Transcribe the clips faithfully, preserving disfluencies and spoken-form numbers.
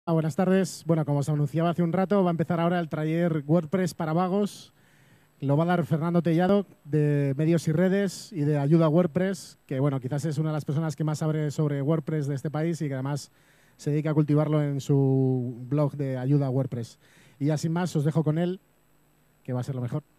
Ah, buenas tardes. Bueno, como se anunciaba hace un rato, va a empezar ahora el taller WordPress para vagos. Lo va a dar Fernando Tellado, de Medios y Redes y de Ayuda a WordPress, que bueno, quizás es una de las personas que más sabe sobre WordPress de este país y que además se dedica a cultivarlo en su blog de Ayuda a WordPress. Y ya sin más, os dejo con él, que va a ser lo mejor.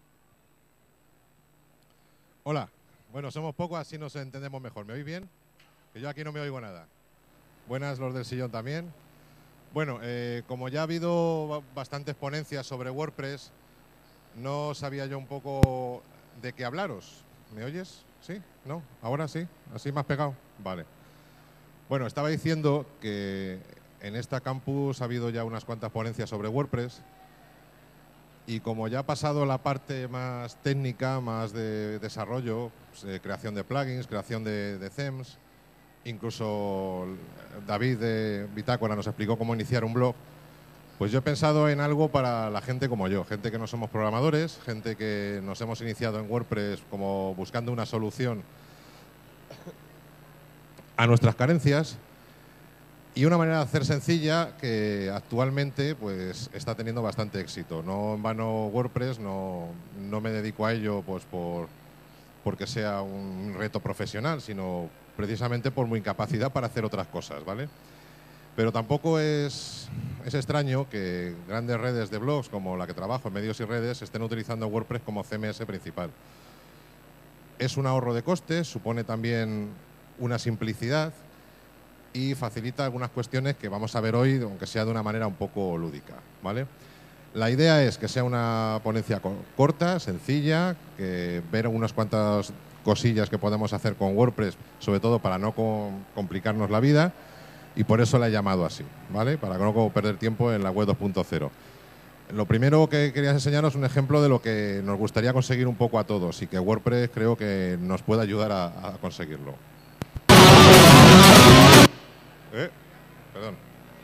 Hola. Bueno, somos pocos, así nos entendemos mejor. ¿Me oís bien? Que yo aquí no me oigo nada. Buenas, los del sillón también. Bueno, eh, como ya ha habido bastantes ponencias sobre WordPress, no sabía yo un poco de qué hablaros. ¿Me oyes? ¿Sí? ¿No? ¿Ahora sí? ¿Así más pegado? Vale. Bueno, estaba diciendo que en esta campus ha habido ya unas cuantas ponencias sobre WordPress y como ya ha pasado la parte más técnica, más de desarrollo, pues, eh, creación de plugins, creación de, de themes, incluso David de Bitácora nos explicó cómo iniciar un blog, pues yo he pensado en algo para la gente como yo, gente que no somos programadores, gente que nos hemos iniciado en WordPress como buscando una solución a nuestras carencias y una manera de hacer sencilla que actualmente pues está teniendo bastante éxito. No en vano WordPress, no, no me dedico a ello pues por porque sea un reto profesional, sino precisamente por mi incapacidad para hacer otras cosas, ¿vale? Pero tampoco es, es extraño que grandes redes de blogs como la que trabajo en Medios y Redes estén utilizando WordPress como C M S principal. Es un ahorro de costes, supone también una simplicidad y facilita algunas cuestiones que vamos a ver hoy, aunque sea de una manera un poco lúdica, ¿vale? La idea es que sea una ponencia corta, sencilla, que ver unas cuantas cosillas que podemos hacer con WordPress, sobre todo para no complicarnos la vida, y por eso la he llamado así, ¿vale? Para no perder tiempo en la web dos punto cero. Lo primero que quería enseñaros es un ejemplo de lo que nos gustaría conseguir un poco a todos y que WordPress creo que nos puede ayudar a, a conseguirlo. Eh, perdón.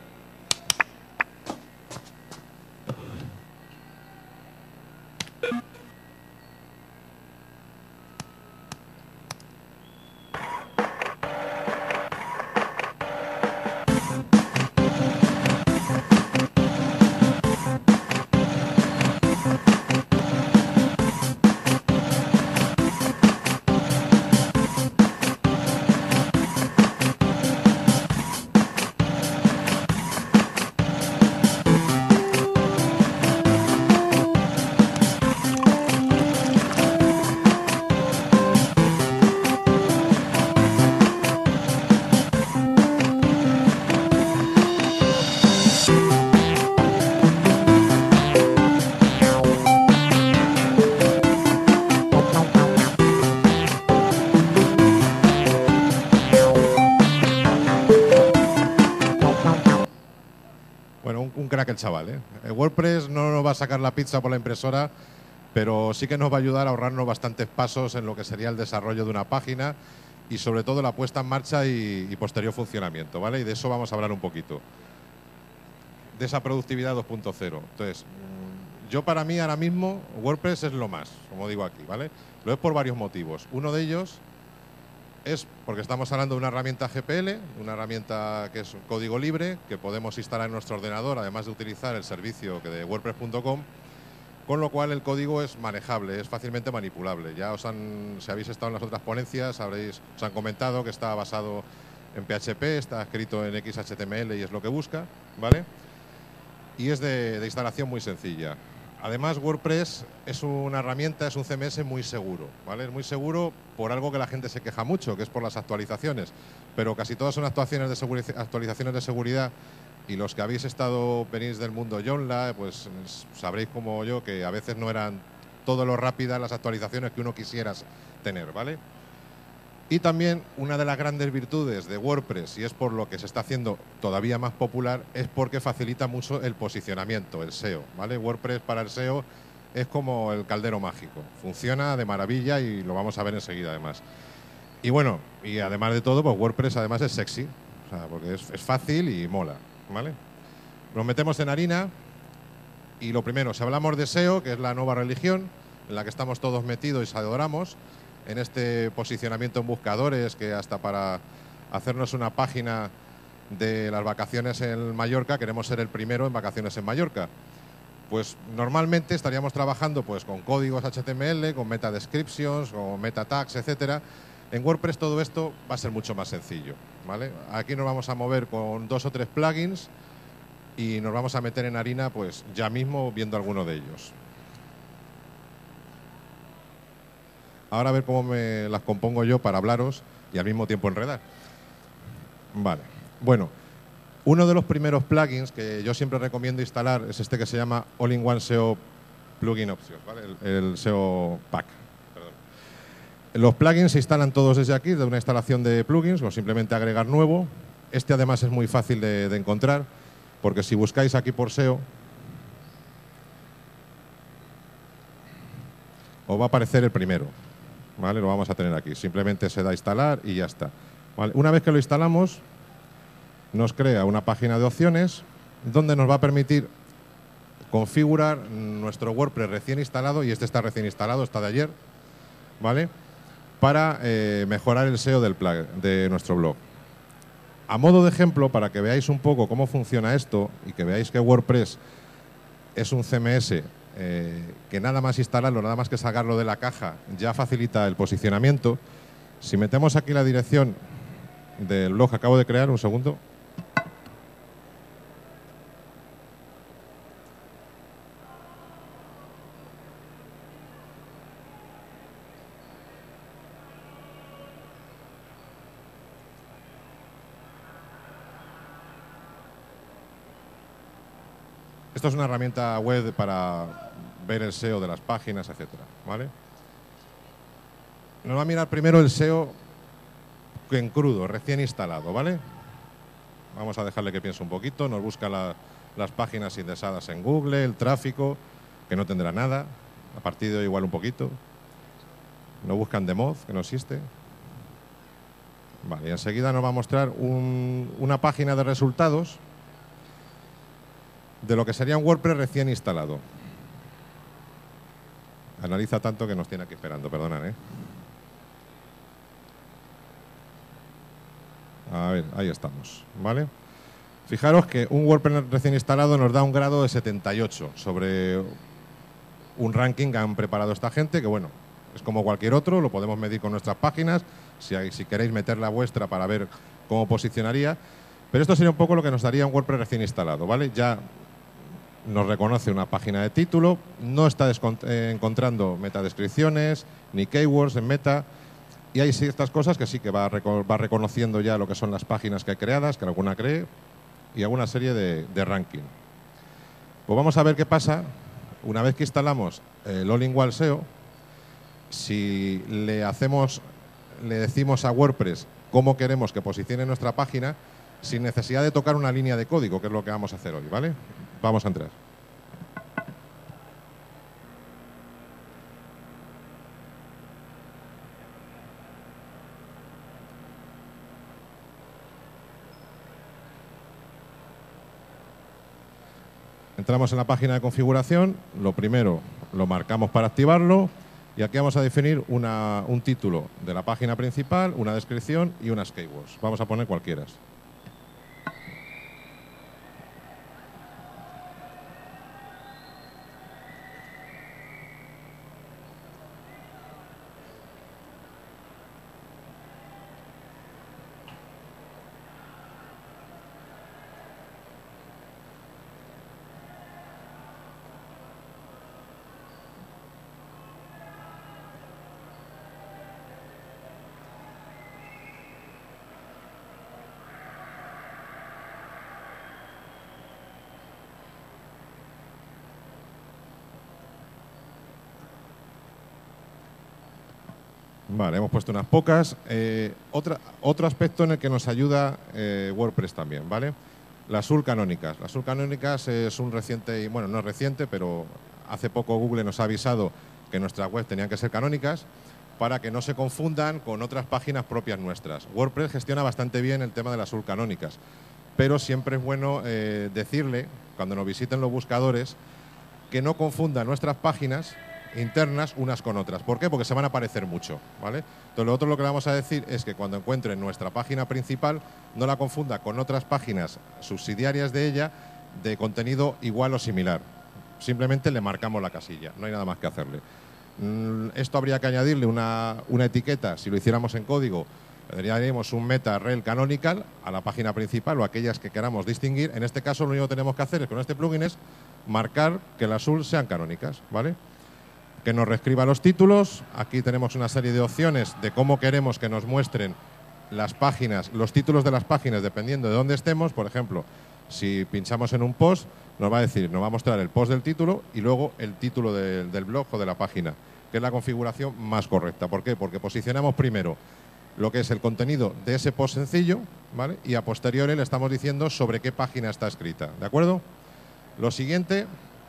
Bueno, un, un crack el chaval, ¿eh? El WordPress no nos va a sacar la pizza por la impresora, pero sí que nos va a ayudar a ahorrarnos bastantes pasos en lo que sería el desarrollo de una página y sobre todo la puesta en marcha y, y posterior funcionamiento, ¿vale? Y de eso vamos a hablar un poquito, de esa productividad dos punto cero. Entonces, yo para mí ahora mismo WordPress es lo más, como digo aquí, ¿vale? Lo es por varios motivos. Uno de ellos es porque estamos hablando de una herramienta G P L, una herramienta que es un código libre, que podemos instalar en nuestro ordenador, además de utilizar el servicio de WordPress punto com, con lo cual el código es manejable, es fácilmente manipulable. Ya os han, si habéis estado en las otras ponencias, habréis, os han comentado que está basado en P H P, está escrito en X H T M L y es lo que busca, ¿vale? Y es de, de instalación muy sencilla. Además, WordPress es una herramienta, es un C M S muy seguro, ¿vale? Es muy seguro por algo que la gente se queja mucho, que es por las actualizaciones. Pero casi todas son actuaciones de actualizaciones de seguridad y los que habéis estado, venís del mundo Joomla, pues sabréis como yo que a veces no eran todo lo rápidas las actualizaciones que uno quisiera tener, ¿vale? Y también una de las grandes virtudes de WordPress, y es por lo que se está haciendo todavía más popular, es porque facilita mucho el posicionamiento, el S E O, ¿vale? WordPress para el S E O es como el caldero mágico. Funciona de maravilla y lo vamos a ver enseguida además. Y bueno, y además de todo, pues WordPress además es sexy, o sea, porque es, es fácil y mola, ¿vale? Nos metemos en harina y lo primero, si hablamos de S E O, que es la nueva religión en la que estamos todos metidos y adoramos, en este posicionamiento en buscadores, que hasta para hacernos una página de las vacaciones en Mallorca, queremos ser el primero en vacaciones en Mallorca. Pues normalmente estaríamos trabajando pues con códigos H T M L, con meta descriptions, con meta tags, etcétera. En WordPress todo esto va a ser mucho más sencillo, ¿vale? Aquí nos vamos a mover con dos o tres plugins y nos vamos a meter en harina pues ya mismo viendo alguno de ellos. Ahora a ver cómo me las compongo yo para hablaros y al mismo tiempo enredar. Vale, bueno, uno de los primeros plugins que yo siempre recomiendo instalar es este que se llama All-in-One S E O Plugin Options, ¿vale? El, el S E O Pack. Perdón. Los plugins se instalan todos desde aquí, de una instalación de plugins, o simplemente agregar nuevo. Este además es muy fácil de, de encontrar, porque si buscáis aquí por S E O, os va a aparecer el primero, ¿vale? Lo vamos a tener aquí. Simplemente se da a instalar y ya está. ¿Vale? Una vez que lo instalamos, nos crea una página de opciones donde nos va a permitir configurar nuestro WordPress recién instalado, y este está recién instalado, está de ayer, ¿vale? Para eh, mejorar el S E O del plugin, de nuestro blog. A modo de ejemplo, para que veáis un poco cómo funciona esto y que veáis que WordPress es un C M S eh, que nada más instalarlo, nada más que sacarlo de la caja, ya facilita el posicionamiento. Si metemos aquí la dirección del blog que acabo de crear, un segundo. Esto es una herramienta web para ver el S E O de las páginas, etcétera, ¿vale? Nos va a mirar primero el S E O en crudo, recién instalado, ¿vale? Vamos a dejarle que piense un poquito. Nos busca la, las páginas indexadas en Google, el tráfico, que no tendrá nada. A partir de hoy igual un poquito. Nos buscan de mod, que no existe. Vale, y enseguida nos va a mostrar un, una página de resultados de lo que sería un WordPress recién instalado. Analiza tanto que nos tiene aquí esperando, perdonad, ¿eh? A ver, ahí estamos, ¿vale? Fijaros que un WordPress recién instalado nos da un grado de setenta y ocho sobre un ranking que han preparado esta gente, que bueno, es como cualquier otro, lo podemos medir con nuestras páginas, si, hay, si queréis meter la vuestra para ver cómo posicionaría, pero esto sería un poco lo que nos daría un WordPress recién instalado, ¿vale? Ya nos reconoce una página de título, no está eh, encontrando metadescripciones ni keywords en meta, y hay ciertas cosas que sí que va, va reconociendo ya lo que son las páginas que hay creadas, que alguna cree, y alguna serie de, de ranking. Pues vamos a ver qué pasa una vez que instalamos el All-in-One S E O. Si le hacemos, le decimos a WordPress cómo queremos que posicione nuestra página, sin necesidad de tocar una línea de código, que es lo que vamos a hacer hoy, ¿vale? Vamos a entrar. Entramos en la página de configuración, lo primero lo marcamos para activarlo y aquí vamos a definir una, un título de la página principal, una descripción y unas keywords. Vamos a poner cualquiera. Vale, hemos puesto unas pocas. Eh, otra, otro aspecto en el que nos ayuda eh, WordPress también, ¿vale? Las S U R canónicas. Las S U R canónicas es un reciente, bueno, no es reciente, pero hace poco Google nos ha avisado que nuestras webs tenían que ser canónicas para que no se confundan con otras páginas propias nuestras. WordPress gestiona bastante bien el tema de las S U R canónicas, pero siempre es bueno eh, decirle, cuando nos visiten los buscadores, que no confundan nuestras páginas internas unas con otras. ¿Por qué? Porque se van a parecer mucho, ¿vale? Entonces, lo otro lo que le vamos a decir es que cuando encuentre nuestra página principal, no la confunda con otras páginas subsidiarias de ella de contenido igual o similar. Simplemente le marcamos la casilla, no hay nada más que hacerle. Esto habría que añadirle una, una etiqueta, si lo hiciéramos en código, le daríamos un meta rel canonical a la página principal o aquellas que queramos distinguir. En este caso, lo único que tenemos que hacer es, con este plugin es marcar que las U R L sean canónicas, ¿vale? Que nos reescriba los títulos. Aquí tenemos una serie de opciones de cómo queremos que nos muestren las páginas, los títulos de las páginas, dependiendo de dónde estemos. Por ejemplo, si pinchamos en un post, nos va a decir, nos va a mostrar el post del título y luego el título de, del blog o de la página, que es la configuración más correcta. ¿Por qué? Porque posicionamos primero lo que es el contenido de ese post sencillo, ¿vale? Y a posteriori le estamos diciendo sobre qué página está escrita, ¿de acuerdo? Lo siguiente,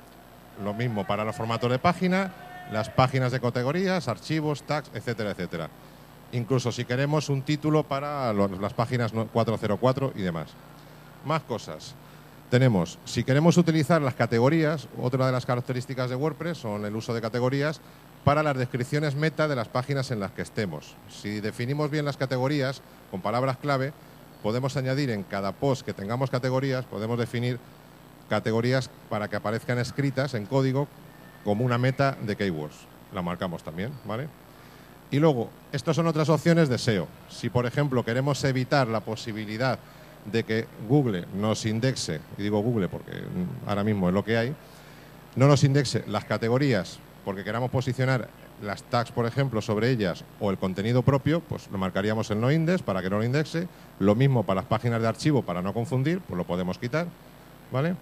lo mismo para los formatos de página, las páginas de categorías, archivos, tags, etcétera, etcétera. Incluso si queremos un título para los, las páginas cuatrocientos cuatro y demás. Más cosas. Tenemos, si queremos utilizar las categorías, otra de las características de WordPress son el uso de categorías para las descripciones meta de las páginas en las que estemos. Si definimos bien las categorías con palabras clave, podemos añadir en cada post que tengamos categorías, podemos definir categorías para que aparezcan escritas en código como una meta de keywords. La marcamos también, ¿vale? Y luego, estas son otras opciones de S E O. Si, por ejemplo, queremos evitar la posibilidad de que Google nos indexe, y digo Google porque ahora mismo es lo que hay, no nos indexe las categorías porque queramos posicionar las tags, por ejemplo, sobre ellas o el contenido propio, pues lo marcaríamos en no index para que no lo indexe. Lo mismo para las páginas de archivo, para no confundir, pues lo podemos quitar, ¿vale?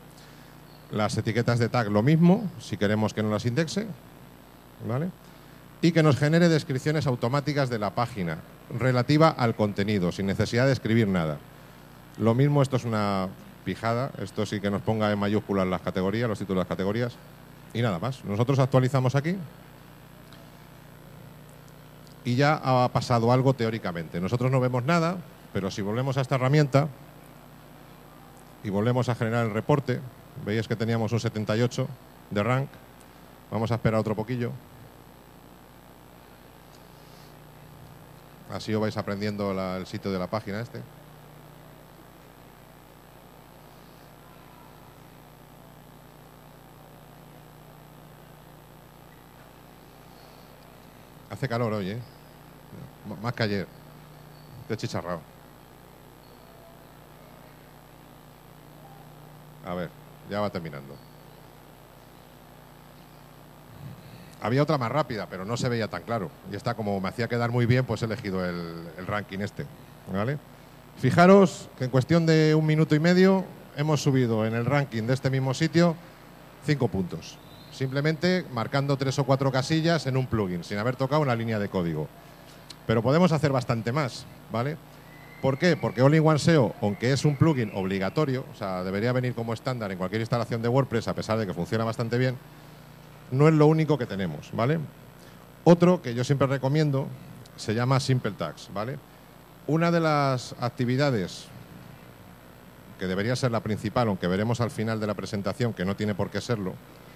Las etiquetas de tag lo mismo, si queremos que no las indexe, ¿vale? Y que nos genere descripciones automáticas de la página relativa al contenido, sin necesidad de escribir nada. Lo mismo, esto es una pijada, esto sí que nos ponga en mayúsculas las categorías, los títulos de las categorías, y nada más. Nosotros actualizamos aquí y ya ha pasado algo teóricamente. Nosotros no vemos nada, pero si volvemos a esta herramienta y volvemos a generar el reporte, veis que teníamos un setenta y ocho de rank. Vamos a esperar otro poquillo. Así os vais aprendiendo la, el sitio de la página este. Hace calor hoy, ¿eh? M- más que ayer. Estoy chicharrado. A ver, ya va terminando. Había otra más rápida, pero no se veía tan claro. Y esta, como me hacía quedar muy bien, pues he elegido el, el ranking este, ¿vale? Fijaros que en cuestión de un minuto y medio hemos subido en el ranking de este mismo sitio cinco puntos. Simplemente marcando tres o cuatro casillas en un plugin, sin haber tocado una línea de código. Pero podemos hacer bastante más, ¿vale? ¿Por qué? Porque All-in-One S E O, aunque es un plugin obligatorio, o sea, debería venir como estándar en cualquier instalación de WordPress, a pesar de que funciona bastante bien, no es lo único que tenemos, ¿vale? Otro que yo siempre recomiendo se llama Simple Tags, ¿vale? Una de las actividades que debería ser la principal, aunque veremos al final de la presentación que no tiene por qué serlo,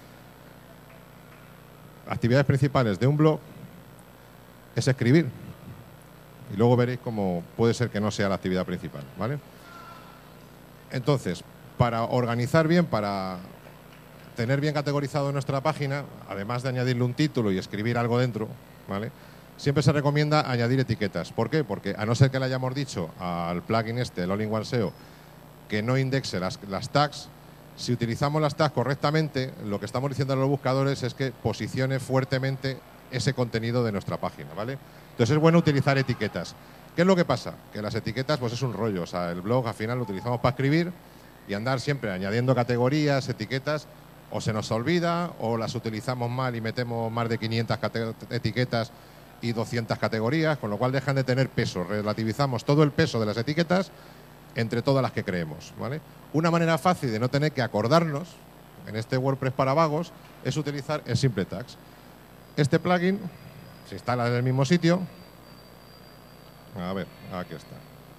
actividades principales de un blog es escribir. Y luego veréis cómo puede ser que no sea la actividad principal, ¿vale? Entonces, para organizar bien, para tener bien categorizado nuestra página, además de añadirle un título y escribir algo dentro, ¿vale? Siempre se recomienda añadir etiquetas. ¿Por qué? Porque a no ser que le hayamos dicho al plugin este, el All-in-One S E O, que no indexe las, las tags, si utilizamos las tags correctamente, lo que estamos diciendo a los buscadores es que posicione fuertemente ese contenido de nuestra página, ¿vale? Entonces es bueno utilizar etiquetas. ¿Qué es lo que pasa? Que las etiquetas pues es un rollo, o sea, el blog al final lo utilizamos para escribir y andar siempre añadiendo categorías, etiquetas, o se nos olvida o las utilizamos mal y metemos más de quinientas etiquetas y doscientas categorías, con lo cual dejan de tener peso. Relativizamos todo el peso de las etiquetas entre todas las que creemos, ¿vale? Una manera fácil de no tener que acordarnos en este WordPress para vagos es utilizar el Simple Tags. Este plugin se instala en el mismo sitio. A ver, aquí está.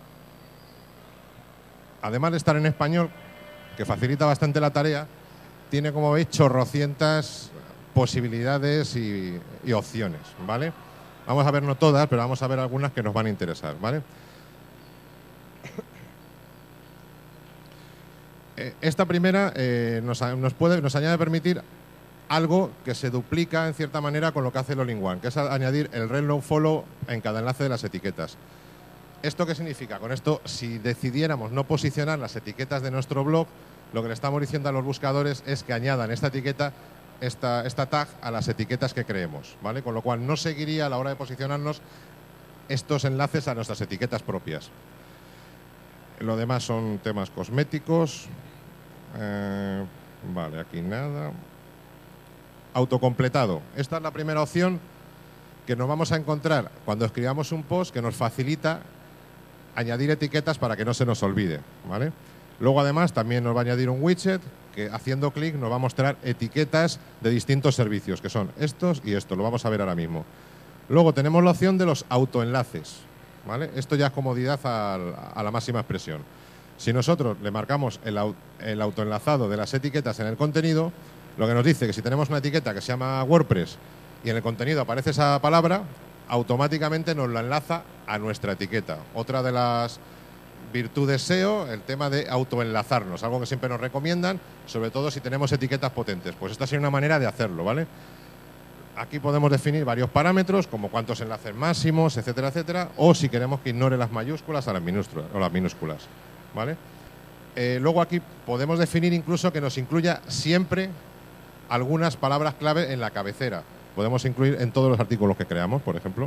Además de estar en español, que facilita bastante la tarea, tiene, como veis, chorrocientas posibilidades y, y opciones, ¿vale? Vamos a ver no todas, pero vamos a ver algunas que nos van a interesar, ¿vale? Esta primera eh, nos, nos, puede, nos añade permitir algo que se duplica en cierta manera con lo que hace el All-in-One, que es añadir el Rel No Follow en cada enlace de las etiquetas. ¿Esto qué significa? Con esto, si decidiéramos no posicionar las etiquetas de nuestro blog, lo que le estamos diciendo a los buscadores es que añadan esta etiqueta, esta, esta tag a las etiquetas que creemos, ¿vale? Con lo cual no seguiría a la hora de posicionarnos estos enlaces a nuestras etiquetas propias. Lo demás son temas cosméticos. Eh, vale, aquí nada. Autocompletado. Esta es la primera opción que nos vamos a encontrar cuando escribamos un post que nos facilita añadir etiquetas para que no se nos olvide, ¿vale? Luego, además, también nos va a añadir un widget que, haciendo clic, nos va a mostrar etiquetas de distintos servicios, que son estos y estos. Lo vamos a ver ahora mismo. Luego tenemos la opción de los autoenlaces, ¿vale? Esto ya es comodidad al, a la máxima expresión. Si nosotros le marcamos el, el autoenlazado de las etiquetas en el contenido, lo que nos dice que si tenemos una etiqueta que se llama WordPress y en el contenido aparece esa palabra, automáticamente nos la enlaza a nuestra etiqueta. Otra de las virtudes S E O, el tema de autoenlazarnos, algo que siempre nos recomiendan, sobre todo si tenemos etiquetas potentes. Pues esta sería una manera de hacerlo, ¿vale? Aquí podemos definir varios parámetros, como cuántos enlaces máximos, etcétera, etcétera, o si queremos que ignore las mayúsculas a las minúsculas, o las minúsculas, ¿vale? Eh, luego aquí podemos definir incluso que nos incluya siempre algunas palabras clave en la cabecera. Podemos incluir en todos los artículos que creamos, por ejemplo.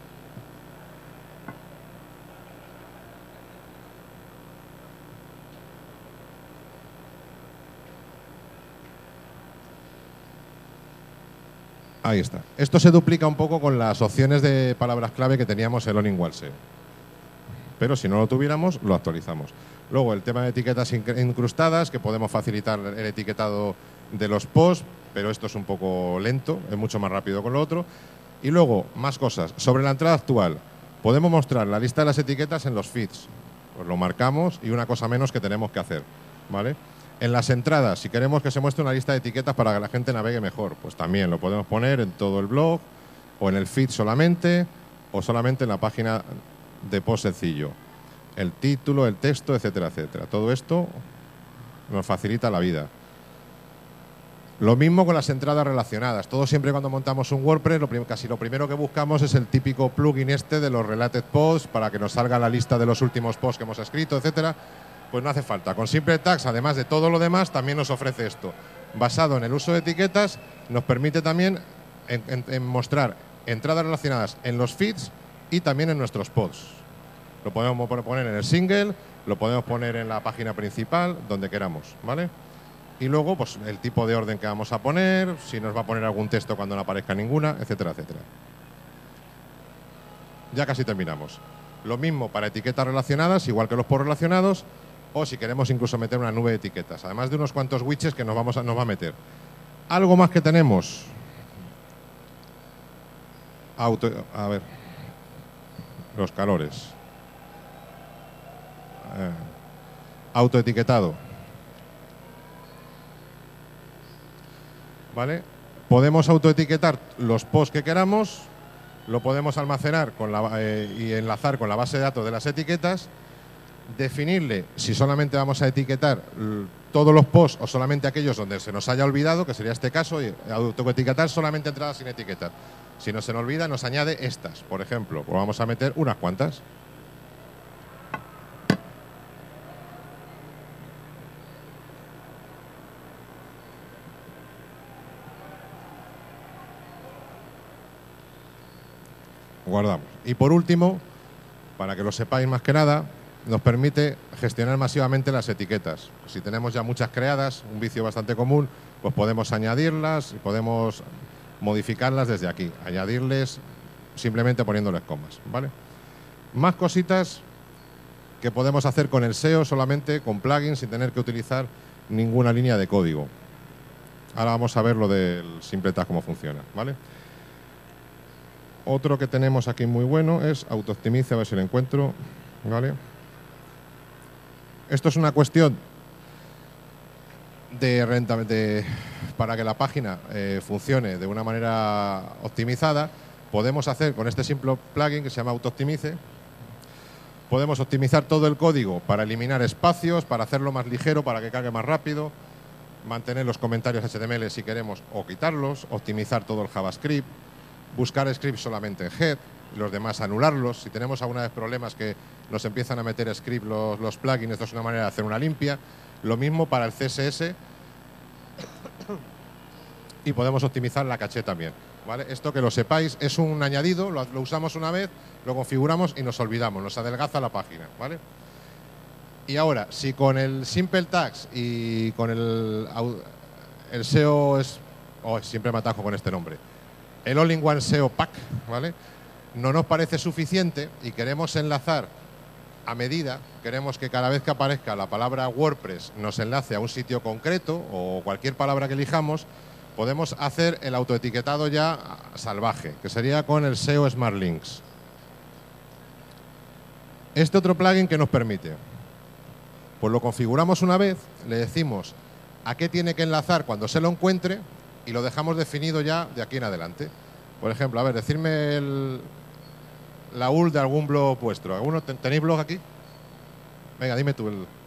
Ahí está. Esto se duplica un poco con las opciones de palabras clave que teníamos en All-in-One S E O. Pero si no lo tuviéramos, lo actualizamos. Luego, el tema de etiquetas incrustadas, que podemos facilitar el etiquetado de los posts, pero esto es un poco lento, es mucho más rápido con lo otro. Y luego, más cosas. Sobre la entrada actual, podemos mostrar la lista de las etiquetas en los feeds. Pues lo marcamos y una cosa menos que tenemos que hacer, ¿vale? En las entradas, si queremos que se muestre una lista de etiquetas para que la gente navegue mejor, pues también lo podemos poner en todo el blog, o en el feed solamente, o solamente en la página de post sencillo. El título, el texto, etcétera, etcétera. Todo esto nos facilita la vida. Lo mismo con las entradas relacionadas. Todo siempre cuando montamos un WordPress, lo casi lo primero que buscamos es el típico plugin este de los Related Posts para que nos salga la lista de los últimos posts que hemos escrito, etcétera. Pues no hace falta. Con Simple Tags, además de todo lo demás, también nos ofrece esto. Basado en el uso de etiquetas, nos permite también en, en, en mostrar entradas relacionadas en los feeds y también en nuestros posts. Lo podemos poner en el single, lo podemos poner en la página principal, donde queramos, ¿vale? Y luego, pues, el tipo de orden que vamos a poner, si nos va a poner algún texto cuando no aparezca ninguna, etcétera, etcétera. Ya casi terminamos. Lo mismo para etiquetas relacionadas, igual que los posts relacionados, o si queremos incluso meter una nube de etiquetas, además de unos cuantos widgets que nos, vamos a, nos va a meter. Algo más que tenemos. Auto, a ver. Los calores. Eh, autoetiquetado. ¿Vale? Podemos autoetiquetar los posts que queramos, lo podemos almacenar con la, eh, y enlazar con la base de datos de las etiquetas, definirle si solamente vamos a etiquetar todos los posts o solamente aquellos donde se nos haya olvidado, que sería este caso, y autoetiquetar solamente entradas sin etiquetar. Si no se nos olvida, nos añade estas, por ejemplo, pues vamos a meter unas cuantas. Guardamos. Y por último, para que lo sepáis más que nada, nos permite gestionar masivamente las etiquetas. Si tenemos ya muchas creadas, un vicio bastante común, pues podemos añadirlas y podemos modificarlas desde aquí. Añadirles simplemente poniéndoles comas, ¿vale? Más cositas que podemos hacer con el S E O solamente con plugins sin tener que utilizar ninguna línea de código. Ahora vamos a ver lo del Simple Tag, cómo funciona, ¿vale? Otro que tenemos aquí muy bueno es autooptimice, a ver si lo encuentro, ¿vale? Esto es una cuestión de renta, de, para que la página eh, funcione de una manera optimizada, podemos hacer con este simple plugin que se llama AutoOptimize, podemos optimizar todo el código para eliminar espacios, para hacerlo más ligero, para que cargue más rápido, mantener los comentarios H T M L si queremos o quitarlos, optimizar todo el JavaScript, buscar scripts solamente en head, y los demás anularlos. Si tenemos alguna vez problemas que nos empiezan a meter script los, los plugins, esto es una manera de hacer una limpia. Lo mismo para el C S S y podemos optimizar la caché también, ¿vale? Esto, que lo sepáis, es un añadido, lo, lo usamos una vez, lo configuramos y nos olvidamos, nos adelgaza la página, ¿vale? Y ahora, si con el Simple Tags y con el, el S E O, es, oh, siempre me atajo con este nombre, el All-in-One S E O Pack, ¿vale?, no nos parece suficiente y queremos enlazar a medida, queremos que cada vez que aparezca la palabra WordPress nos enlace a un sitio concreto o cualquier palabra que elijamos, podemos hacer el autoetiquetado ya salvaje, que sería con el S E O Smart Links. Este otro plugin, que nos permite, pues lo configuramos una vez, le decimos a qué tiene que enlazar cuando se lo encuentre y lo dejamos definido ya de aquí en adelante. Por ejemplo, a ver, decirme el, la U R L de algún blog vuestro. ¿Alguno tenéis blog aquí? Venga, dime tú. El,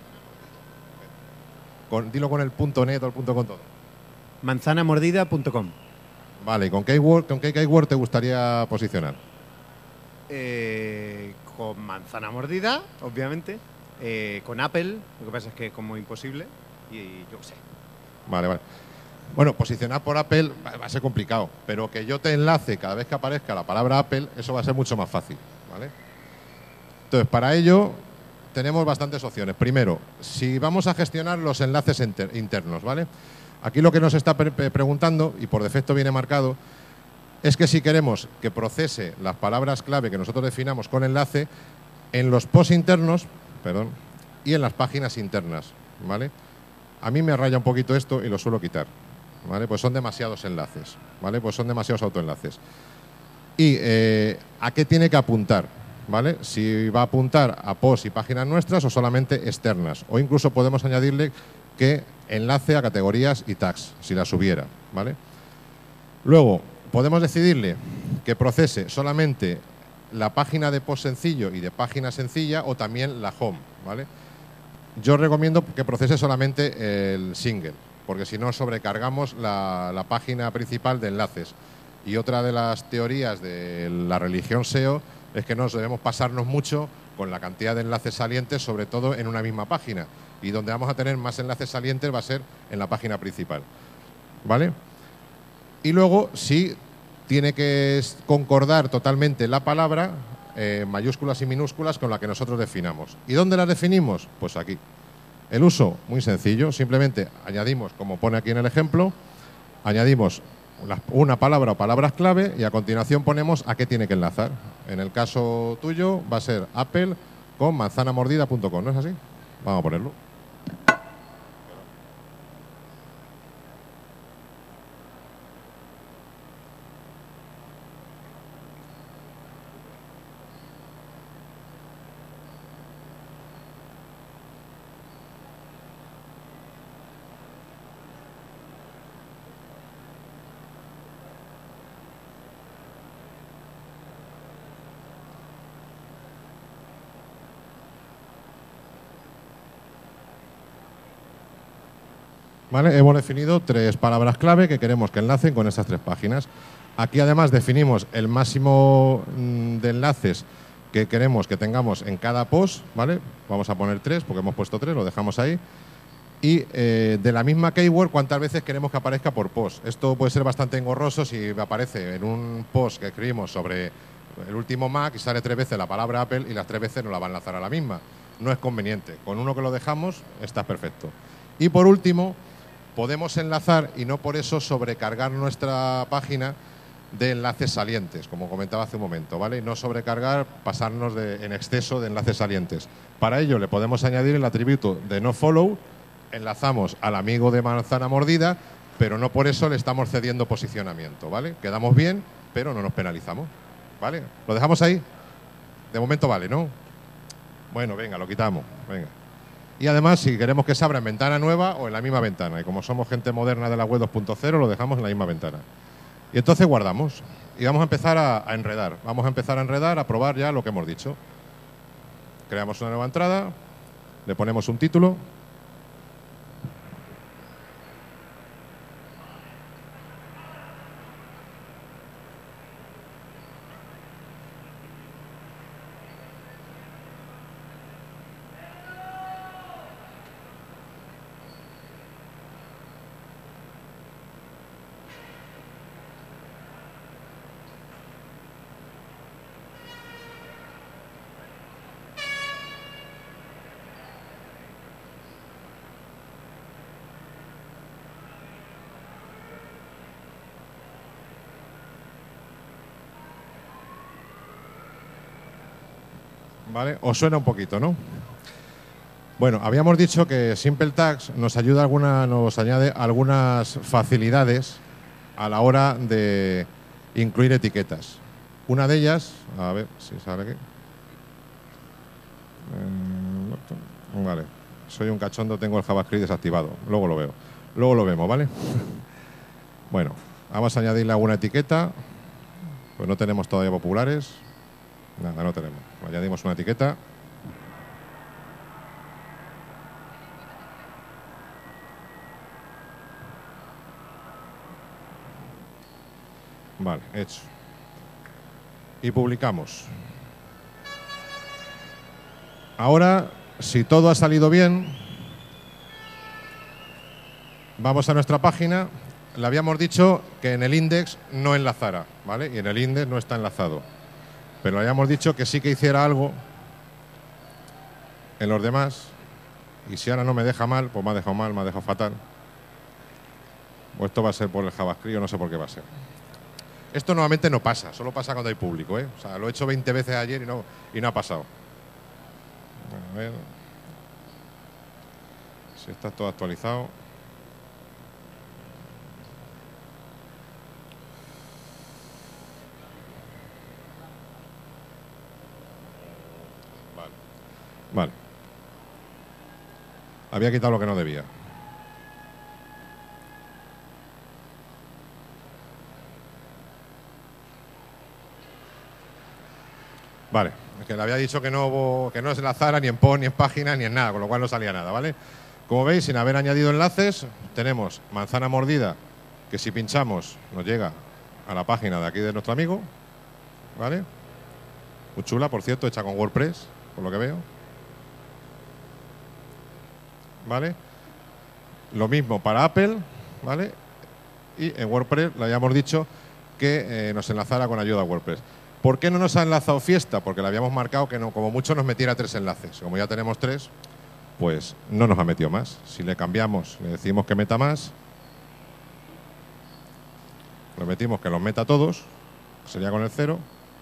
con, dilo con el punto net o el punto con todo. manzana mordida punto com. Vale, ¿y con qué keyword, con qué keyword te gustaría posicionar? Eh, con manzana mordida, obviamente. Eh, con Apple, lo que pasa es que es como imposible. Y yo qué sé. Vale, vale. Bueno, posicionar por Apple va a ser complicado, pero que yo te enlace cada vez que aparezca la palabra Apple, eso va a ser mucho más fácil, ¿vale? Entonces, para ello tenemos bastantes opciones. Primero, si vamos a gestionar los enlaces inter internos, ¿vale? Aquí lo que nos está pre preguntando, y por defecto viene marcado, es que si queremos que procese las palabras clave que nosotros definamos con enlace en los posts internos, perdón, y en las páginas internas, ¿vale? A mí me raya un poquito esto y lo suelo quitar, ¿vale? Pues son demasiados enlaces, ¿vale? Pues son demasiados autoenlaces. ¿Y eh, a qué tiene que apuntar? ¿Vale? Si va a apuntar a posts y páginas nuestras o solamente externas. O incluso podemos añadirle que enlace a categorías y tags, si las hubiera, ¿vale? Luego, podemos decidirle que procese solamente la página de post sencillo y de página sencilla o también la home, ¿vale? Yo recomiendo que procese solamente el single, porque si no sobrecargamos la, la página principal de enlaces. Y otra de las teorías de la religión S E O es que no debemos pasarnos mucho con la cantidad de enlaces salientes, sobre todo en una misma página. Y donde vamos a tener más enlaces salientes va a ser en la página principal, ¿vale? Y luego, si tiene que concordar totalmente la palabra, eh, mayúsculas y minúsculas, con la que nosotros definamos. ¿Y dónde las definimos? Pues aquí. El uso, muy sencillo, simplemente añadimos, como pone aquí en el ejemplo, añadimos una palabra o palabras clave y a continuación ponemos a qué tiene que enlazar. En el caso tuyo va a ser Apple con manzana mordida punto com, ¿no es así? Vamos a ponerlo. ¿Vale? Hemos definido tres palabras clave que queremos que enlacen con esas tres páginas. Aquí además definimos el máximo de enlaces que queremos que tengamos en cada post, ¿vale? Vamos a poner tres porque hemos puesto tres, lo dejamos ahí. Y eh, de la misma keyword, cuántas veces queremos que aparezca por post. Esto puede ser bastante engorroso si aparece en un post que escribimos sobre el último Mac y sale tres veces la palabra Apple y las tres veces nos la va a enlazar a la misma. No es conveniente. Con uno que lo dejamos está perfecto. Y por último, podemos enlazar y no por eso sobrecargar nuestra página de enlaces salientes, como comentaba hace un momento, ¿vale? Y no sobrecargar, pasarnos de, en exceso de enlaces salientes. Para ello le podemos añadir el atributo de nofollow, enlazamos al amigo de manzana mordida, pero no por eso le estamos cediendo posicionamiento, ¿vale? Quedamos bien, pero no nos penalizamos, ¿vale? ¿Lo dejamos ahí? De momento vale, ¿no? Bueno, venga, lo quitamos, venga. Y además, si queremos que se abra en ventana nueva o en la misma ventana. Y como somos gente moderna de la web dos punto cero, lo dejamos en la misma ventana. Y entonces guardamos. Y vamos a empezar a, a enredar. Vamos a empezar a enredar, a probar ya lo que hemos dicho. Creamos una nueva entrada, le ponemos un título. ¿Vale? Os suena un poquito, ¿no? Bueno, habíamos dicho que Simple Tags nos ayuda alguna, nos añade algunas facilidades a la hora de incluir etiquetas. Una de ellas, a ver si sale aquí. Eh, vale, soy un cachondo, tengo el JavaScript desactivado. Luego lo veo. Luego lo vemos, ¿vale? Bueno, vamos a añadirle alguna etiqueta. Pues no tenemos todavía populares. Nada, no tenemos. Añadimos una etiqueta. Vale, hecho. Y publicamos. Ahora, si todo ha salido bien, vamos a nuestra página. Le habíamos dicho que en el index no enlazara, ¿vale? Y en el index no está enlazado. Pero le habíamos dicho que sí que hiciera algo en los demás. Y si ahora no me deja mal, pues me ha dejado mal, me ha dejado fatal. O esto va a ser por el JavaScript, o no sé por qué va a ser. Esto normalmente no pasa, solo pasa cuando hay público, ¿eh? O sea, lo he hecho veinte veces ayer y no, y no ha pasado. A ver si está todo actualizado. Vale. Vale. Había quitado lo que no debía. Vale, que le había dicho que no, que no se enlazara ni en post, ni en página, ni en nada, con lo cual no salía nada, ¿vale? Como veis, sin haber añadido enlaces, tenemos manzana mordida, que si pinchamos nos llega a la página de aquí de nuestro amigo, ¿vale? Muy chula, por cierto, hecha con WordPress, por lo que veo. ¿Vale? Lo mismo para Apple, ¿vale? Y en WordPress le habíamos dicho que eh, nos enlazara con ayuda a WordPress. ¿Por qué no nos ha enlazado Fiesta? Porque le habíamos marcado que no, como mucho nos metiera tres enlaces. Como ya tenemos tres, pues no nos ha metido más. Si le cambiamos, le decimos que meta más, le metimos que los meta todos, sería con el cero.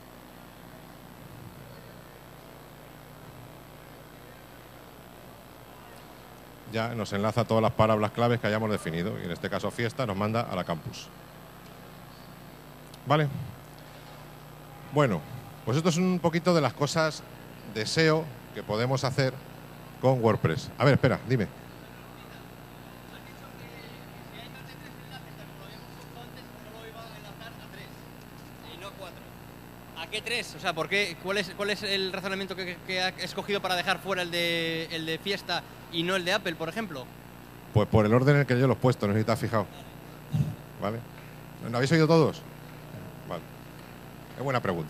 Ya nos enlaza todas las palabras claves que hayamos definido. Y en este caso Fiesta nos manda a la campus. ¿Vale? Bueno, pues esto es un poquito de las cosas de S E O que podemos hacer con WordPress. A ver, espera, dime. ¿A qué tres? O sea, ¿por qué? ¿Cuál es, cuál es el razonamiento que, que ha escogido para dejar fuera el de, el de Fiesta y no el de Apple, por ejemplo? Pues por el orden en el que yo los he puesto, no sé si te has fijado. ¿Vale? ¿Lo habéis oído todos? Vale. Es buena pregunta.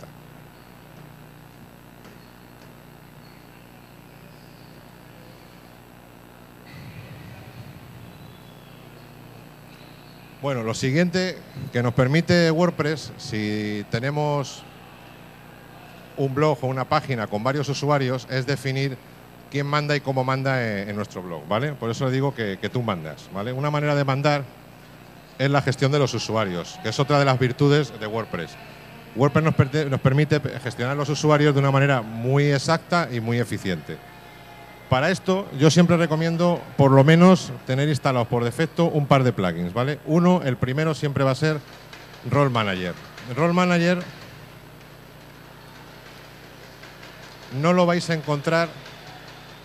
Bueno, lo siguiente que nos permite WordPress, si tenemos un blog o una página con varios usuarios, es definir quién manda y cómo manda en, en nuestro blog, ¿vale? Por eso le digo que, que tú mandas, ¿vale? Una manera de mandar es la gestión de los usuarios, que es otra de las virtudes de WordPress. WordPress nos, per nos permite gestionar los usuarios de una manera muy exacta y muy eficiente. Para esto, yo siempre recomiendo, por lo menos, tener instalados por defecto un par de plugins, ¿vale? Uno, el primero siempre va a ser Role Manager. Role Manager no lo vais a encontrar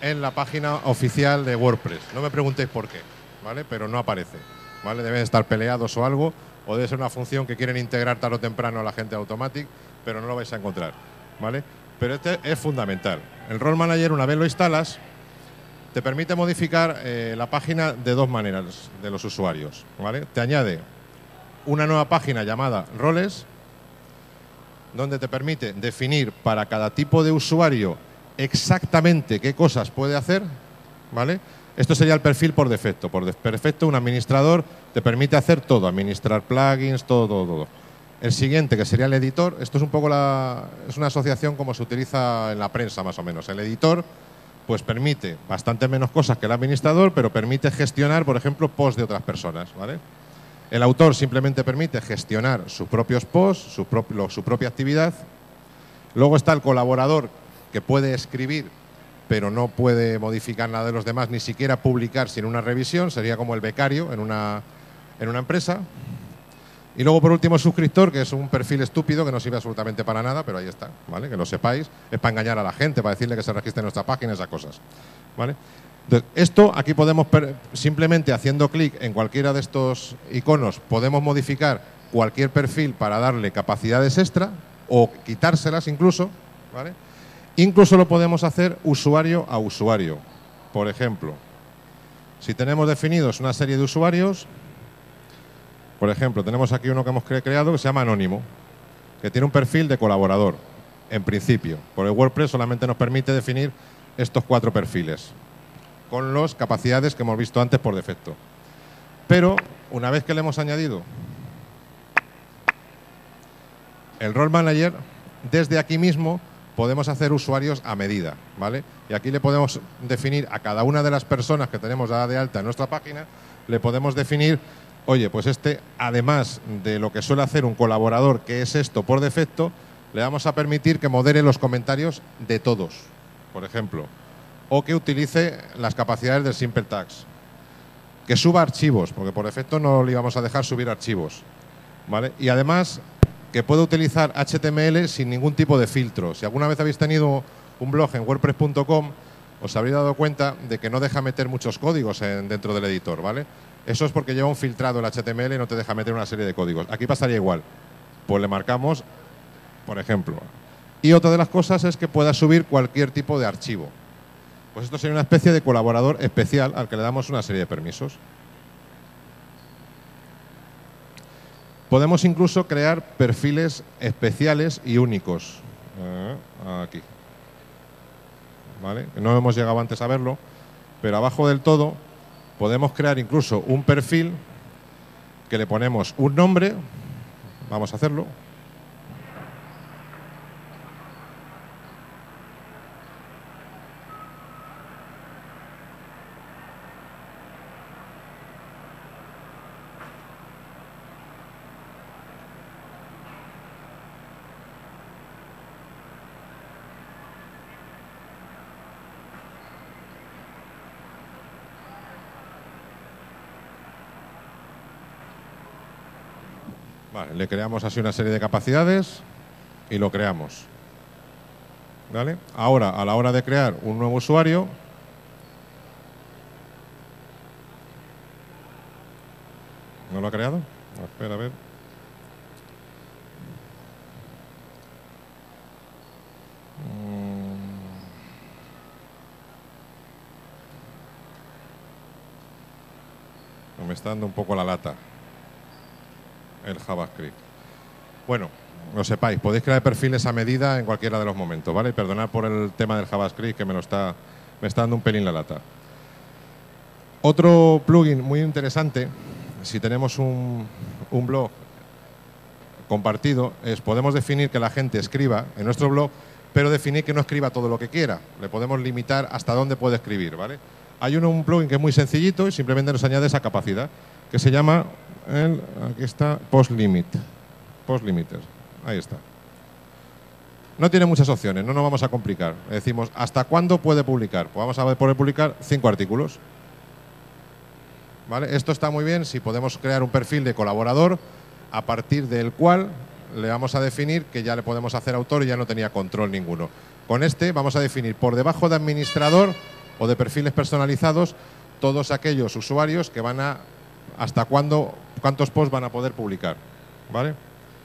en la página oficial de WordPress. No me preguntéis por qué, ¿vale? Pero no aparece, ¿vale? Deben estar peleados o algo, o debe ser una función que quieren integrar tarde o temprano a la gente de Automattic, pero no lo vais a encontrar, ¿vale? Pero este es fundamental. El Role Manager, una vez lo instalas, te permite modificar eh, la página de dos maneras de los usuarios, ¿vale? Te añade una nueva página llamada Roles, donde te permite definir para cada tipo de usuario exactamente qué cosas puede hacer, ¿vale? Esto sería el perfil por defecto. Por defecto, un administrador te permite hacer todo, administrar plugins, todo, todo, todo. El siguiente, que sería el editor, esto es un poco la, es una asociación como se utiliza en la prensa, más o menos. El editor, pues permite bastante menos cosas que el administrador, pero permite gestionar, por ejemplo, posts de otras personas, ¿vale? El autor simplemente permite gestionar sus propios posts, su, propio, su propia actividad. Luego está el colaborador, que puede escribir, pero no puede modificar nada de los demás, ni siquiera publicar sin una revisión. Sería como el becario en una, en una empresa. Y luego, por último, el suscriptor, que es un perfil estúpido que no sirve absolutamente para nada, pero ahí está, ¿vale? Que lo sepáis. Es para engañar a la gente, para decirle que se registre en nuestra página, esas cosas, ¿vale? Entonces, esto aquí podemos, simplemente haciendo clic en cualquiera de estos iconos, podemos modificar cualquier perfil para darle capacidades extra o quitárselas incluso, ¿vale? Incluso lo podemos hacer usuario a usuario. Por ejemplo, si tenemos definidos una serie de usuarios, por ejemplo, tenemos aquí uno que hemos creado que se llama Anónimo, que tiene un perfil de colaborador, en principio. Por el WordPress solamente nos permite definir estos cuatro perfiles, con las capacidades que hemos visto antes por defecto. Pero, una vez que le hemos añadido el Role Manager, desde aquí mismo podemos hacer usuarios a medida, ¿vale? Y aquí le podemos definir a cada una de las personas que tenemos dada de alta en nuestra página, le podemos definir, oye, pues este, además de lo que suele hacer un colaborador, que es esto por defecto, le vamos a permitir que modere los comentarios de todos, por ejemplo, o que utilice las capacidades del Simple Tags, que suba archivos, porque por defecto no le íbamos a dejar subir archivos, ¿vale? Y además que puede utilizar H T M L sin ningún tipo de filtro. Si alguna vez habéis tenido un blog en WordPress punto com, os habréis dado cuenta de que no deja meter muchos códigos en, dentro del editor, ¿vale? Eso es porque lleva un filtrado el H T M L y no te deja meter una serie de códigos. Aquí pasaría igual. Pues le marcamos, por ejemplo. Y otra de las cosas es que pueda subir cualquier tipo de archivo. Pues esto sería una especie de colaborador especial al que le damos una serie de permisos. Podemos incluso crear perfiles especiales y únicos. Eh, aquí. ¿Vale? No hemos llegado antes a verlo, pero abajo del todo podemos crear incluso un perfil que le ponemos un nombre. Vamos a hacerlo. Vale, le creamos así una serie de capacidades y lo creamos. ¿Vale? Ahora, a la hora de crear un nuevo usuario, ¿no lo ha creado? No, espera, a ver. Mm. Me está dando un poco la lata el JavaScript. Bueno, lo sepáis, podéis crear perfiles a medida en cualquiera de los momentos, ¿vale? Perdonad por el tema del JavaScript, que me lo está, me está dando un pelín la lata. Otro plugin muy interesante, si tenemos un, un blog compartido, es podemos definir que la gente escriba en nuestro blog, pero definir que no escriba todo lo que quiera. Le podemos limitar hasta dónde puede escribir, ¿vale? Hay uno, un plugin que es muy sencillito y simplemente nos añade esa capacidad, que se llama el, aquí está, Post Limit. Post Limiter. Ahí está. No tiene muchas opciones, no nos vamos a complicar. Le decimos, ¿hasta cuándo puede publicar? Pues vamos a poder publicar cinco artículos. ¿Vale? Esto está muy bien si podemos crear un perfil de colaborador a partir del cual le vamos a definir que ya le podemos hacer autor y ya no tenía control ninguno. Con este vamos a definir por debajo de administrador o de perfiles personalizados todos aquellos usuarios que van a, hasta cuándo, cuántos posts van a poder publicar, ¿vale?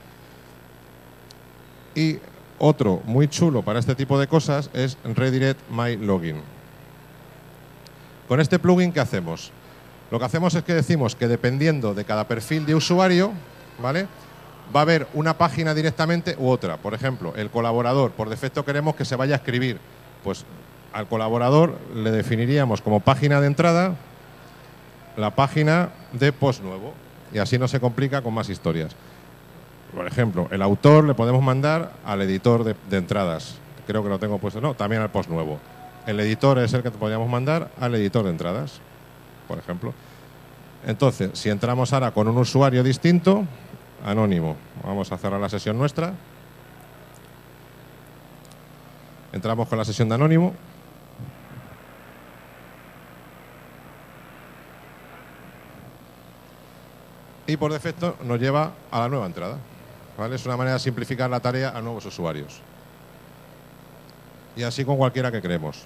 Y otro muy chulo para este tipo de cosas es Redirect My Login. Con este plugin, ¿qué hacemos? Lo que hacemos es que decimos que dependiendo de cada perfil de usuario, ¿vale?, va a haber una página directamente u otra. Por ejemplo, el colaborador, por defecto queremos que se vaya a escribir. Pues al colaborador le definiríamos como página de entrada la página de post nuevo. Y así no se complica con más historias. Por ejemplo, el autor le podemos mandar al editor de, de entradas. Creo que lo tengo puesto, no, también al post nuevo. El editor es el que podríamos mandar al editor de entradas, por ejemplo. Entonces, si entramos ahora con un usuario distinto, anónimo, vamos a cerrar la sesión nuestra. Entramos con la sesión de anónimo. Y por defecto nos lleva a la nueva entrada, ¿vale? Es una manera de simplificar la tarea a nuevos usuarios. Y así con cualquiera que creemos.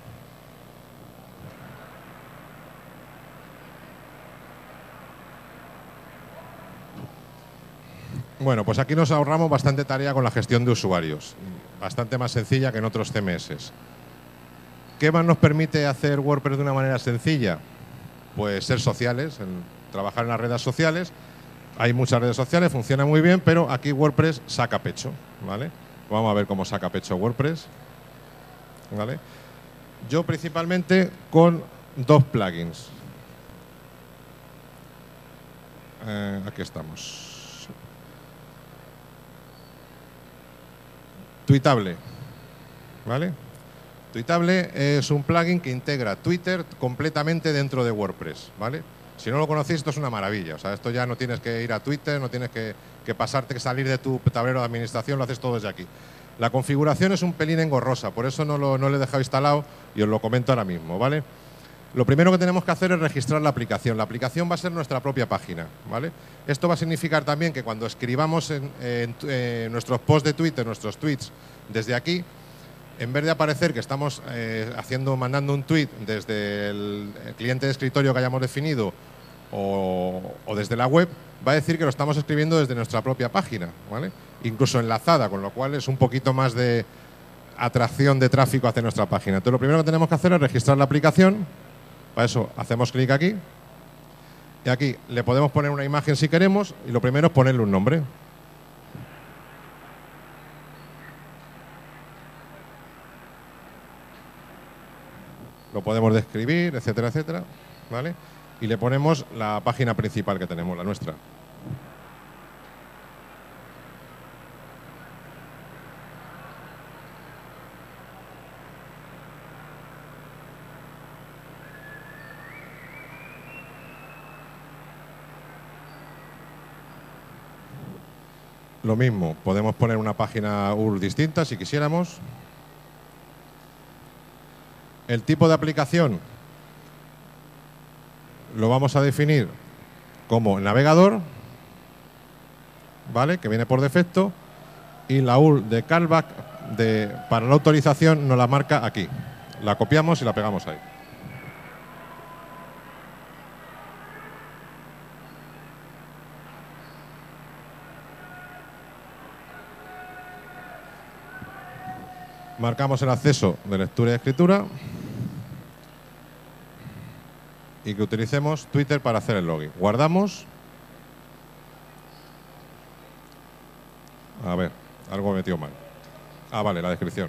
Bueno, pues aquí nos ahorramos bastante tarea con la gestión de usuarios. Bastante más sencilla que en otros C M S. ¿Qué más nos permite hacer WordPress de una manera sencilla? Pues ser sociales, en trabajar en las redes sociales. Hay muchas redes sociales, funciona muy bien, pero aquí WordPress saca pecho, ¿vale? Vamos a ver cómo saca pecho WordPress, ¿vale? Yo principalmente con dos plugins. Eh, aquí estamos. Tweetable, ¿vale? Tweetable es un plugin que integra Twitter completamente dentro de WordPress, ¿vale? Si no lo conocéis, esto es una maravilla. O sea, esto ya no tienes que ir a Twitter, no tienes que, que pasarte, que salir de tu tablero de administración, lo haces todo desde aquí. La configuración es un pelín engorrosa, por eso no lo, no lo he dejado instalado y os lo comento ahora mismo, ¿vale? Lo primero que tenemos que hacer es registrar la aplicación. La aplicación va a ser nuestra propia página, ¿vale? Esto va a significar también que cuando escribamos en, en, en nuestros posts de Twitter, nuestros tweets, desde aquí, en vez de aparecer que estamos eh, haciendo, mandando un tweet desde el, el cliente de escritorio que hayamos definido o, o desde la web, va a decir que lo estamos escribiendo desde nuestra propia página, ¿vale? Incluso enlazada, con lo cual es un poquito más de atracción de tráfico hacia nuestra página. Entonces, lo primero que tenemos que hacer es registrar la aplicación. Para eso hacemos clic aquí y aquí le podemos poner una imagen si queremos y lo primero es ponerle un nombre. Lo podemos describir, etcétera, etcétera, ¿vale? Y le ponemos la página principal que tenemos, la nuestra. Lo mismo, podemos poner una página U R L distinta si quisiéramos. El tipo de aplicación lo vamos a definir como navegador, ¿vale? Que viene por defecto. Y la U R L de callback de, para la autorización nos la marca aquí. La copiamos y la pegamos ahí. Marcamos el acceso de lectura y escritura y que utilicemos Twitter para hacer el login. Guardamos. A ver, algo he metido mal. Ah, vale, la descripción.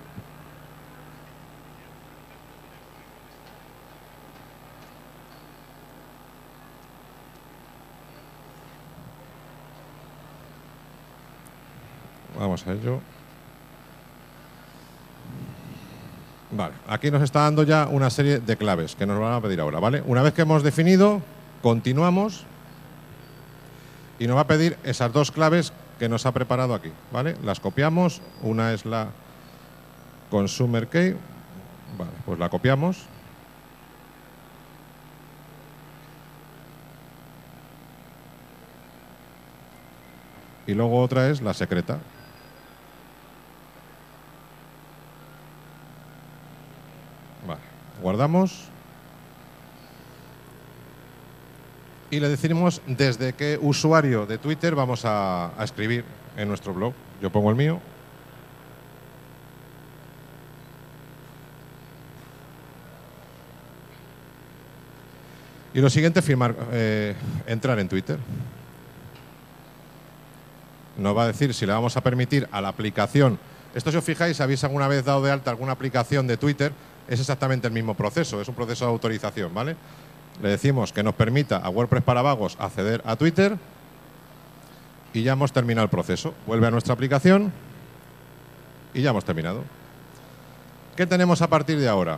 Vamos a ello. Vale, aquí nos está dando ya una serie de claves que nos van a pedir ahora, ¿vale? Una vez que hemos definido, continuamos y nos va a pedir esas dos claves que nos ha preparado aquí, ¿vale? Las copiamos, una es la consumer key, vale, pues la copiamos. Y luego otra es la secreta. Guardamos. Y le decimos desde qué usuario de Twitter vamos a, a escribir en nuestro blog. Yo pongo el mío. Y lo siguiente es firmar, eh, entrar en Twitter. Nos va a decir si le vamos a permitir a la aplicación. Esto, si os fijáis, habéis alguna vez dado de alta alguna aplicación de Twitter, es exactamente el mismo proceso, es un proceso de autorización, ¿vale? Le decimos que nos permita a WordPress para vagos acceder a Twitter y ya hemos terminado el proceso. Vuelve a nuestra aplicación y ya hemos terminado. ¿Qué tenemos a partir de ahora?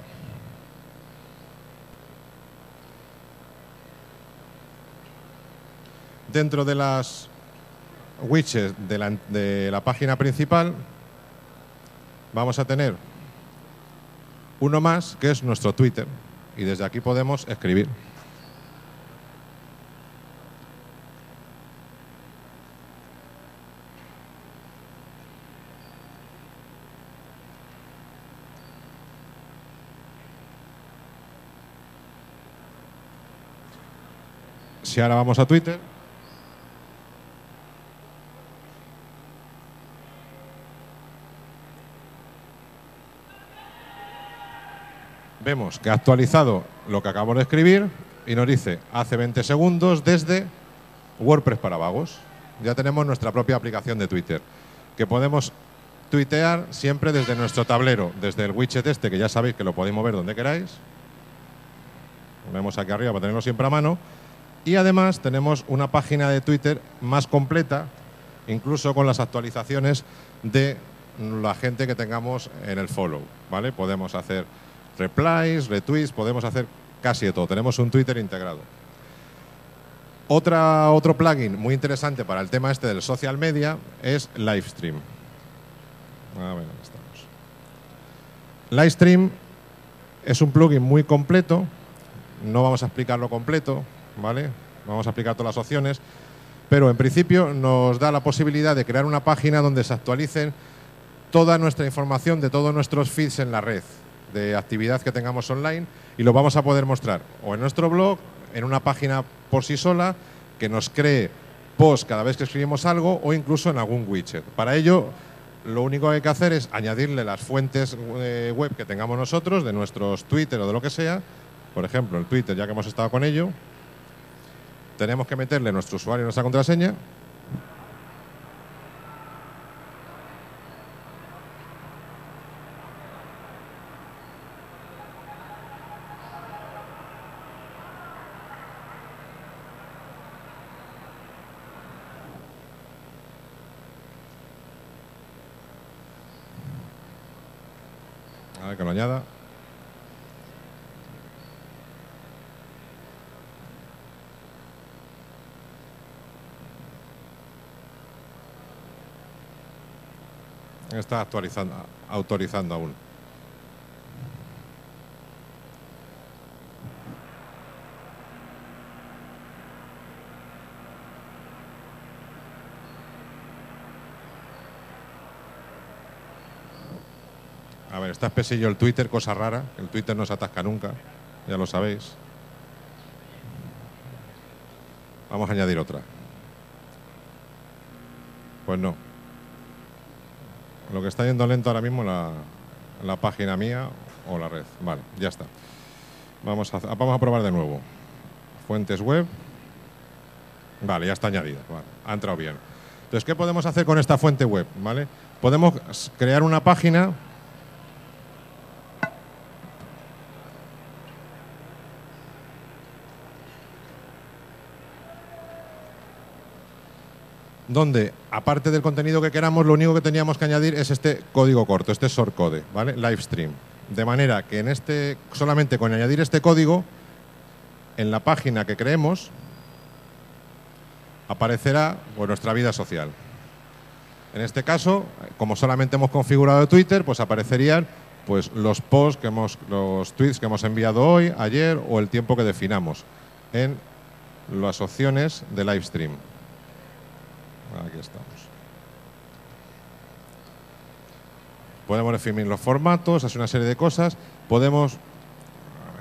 Dentro de las widgets de la, de la página principal vamos a tener uno más, que es nuestro Twitter, y desde aquí podemos escribir. Si ahora vamos a Twitter, vemos que ha actualizado lo que acabamos de escribir y nos dice hace veinte segundos desde WordPress para vagos. Ya tenemos nuestra propia aplicación de Twitter, que podemos tuitear siempre desde nuestro tablero, desde el widget este, que ya sabéis que lo podéis mover donde queráis. Lo vemos aquí arriba para tenerlo siempre a mano. Y además tenemos una página de Twitter más completa, incluso con las actualizaciones de la gente que tengamos en el follow, ¿vale? Podemos hacer replies, retweets, podemos hacer casi de todo. Tenemos un Twitter integrado. Otra, otro plugin muy interesante para el tema este del social media es Livestream. A ver, ¿dónde estamos? Livestream es un plugin muy completo. No vamos a explicarlo completo, ¿vale? Vamos a explicar todas las opciones. Pero en principio nos da la posibilidad de crear una página donde se actualicen toda nuestra información de todos nuestros feeds en la red, de actividad que tengamos online, y lo vamos a poder mostrar o en nuestro blog, en una página por sí sola, que nos cree post cada vez que escribimos algo, o incluso en algún widget. Para ello, lo único que hay que hacer es añadirle las fuentes eh, web que tengamos nosotros, de nuestros Twitter o de lo que sea. Por ejemplo, el Twitter, ya que hemos estado con ello, tenemos que meterle nuestro usuario y nuestra contraseña. A ver que lo añada. Está actualizando, autorizando aún. A ver, está espesillo el Twitter, cosa rara. El Twitter no se atasca nunca, ya lo sabéis. Vamos a añadir otra. Pues no. Lo que está yendo lento ahora mismo la, la página mía o la red. Vale, ya está. Vamos a, vamos a probar de nuevo. Fuentes web. Vale, ya está añadida. Vale, ha entrado bien. Entonces, ¿qué podemos hacer con esta fuente web? ¿Vale? Podemos crear una página donde, aparte del contenido que queramos, lo único que teníamos que añadir es este código corto, este shortcode, ¿vale? Livestream. De manera que en este, solamente con añadir este código, en la página que creemos, aparecerá pues, nuestra vida social. En este caso, como solamente hemos configurado Twitter, pues aparecerían pues, los posts que hemos, los tweets que hemos enviado hoy, ayer o el tiempo que definamos en las opciones de Livestream. Aquí estamos. Podemos definir los formatos, hacer una serie de cosas. Podemos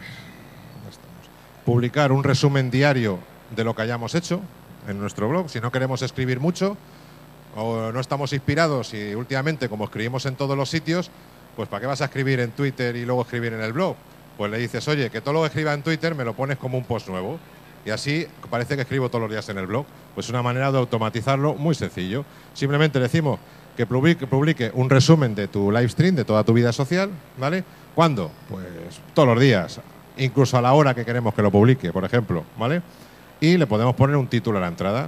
publicar un resumen diario de lo que hayamos hecho en nuestro blog. Si no queremos escribir mucho o no estamos inspirados y últimamente, como escribimos en todos los sitios, pues ¿para qué vas a escribir en Twitter y luego escribir en el blog? Pues le dices, oye, que todo lo que escriba en Twitter me lo pones como un post nuevo. Y así parece que escribo todos los días en el blog. Pues una manera de automatizarlo muy sencillo. Simplemente decimos que publique, publique un resumen de tu live stream, de toda tu vida social, ¿vale? ¿Cuándo? Pues todos los días, incluso a la hora que queremos que lo publique, por ejemplo, ¿vale? Y le podemos poner un título a la entrada.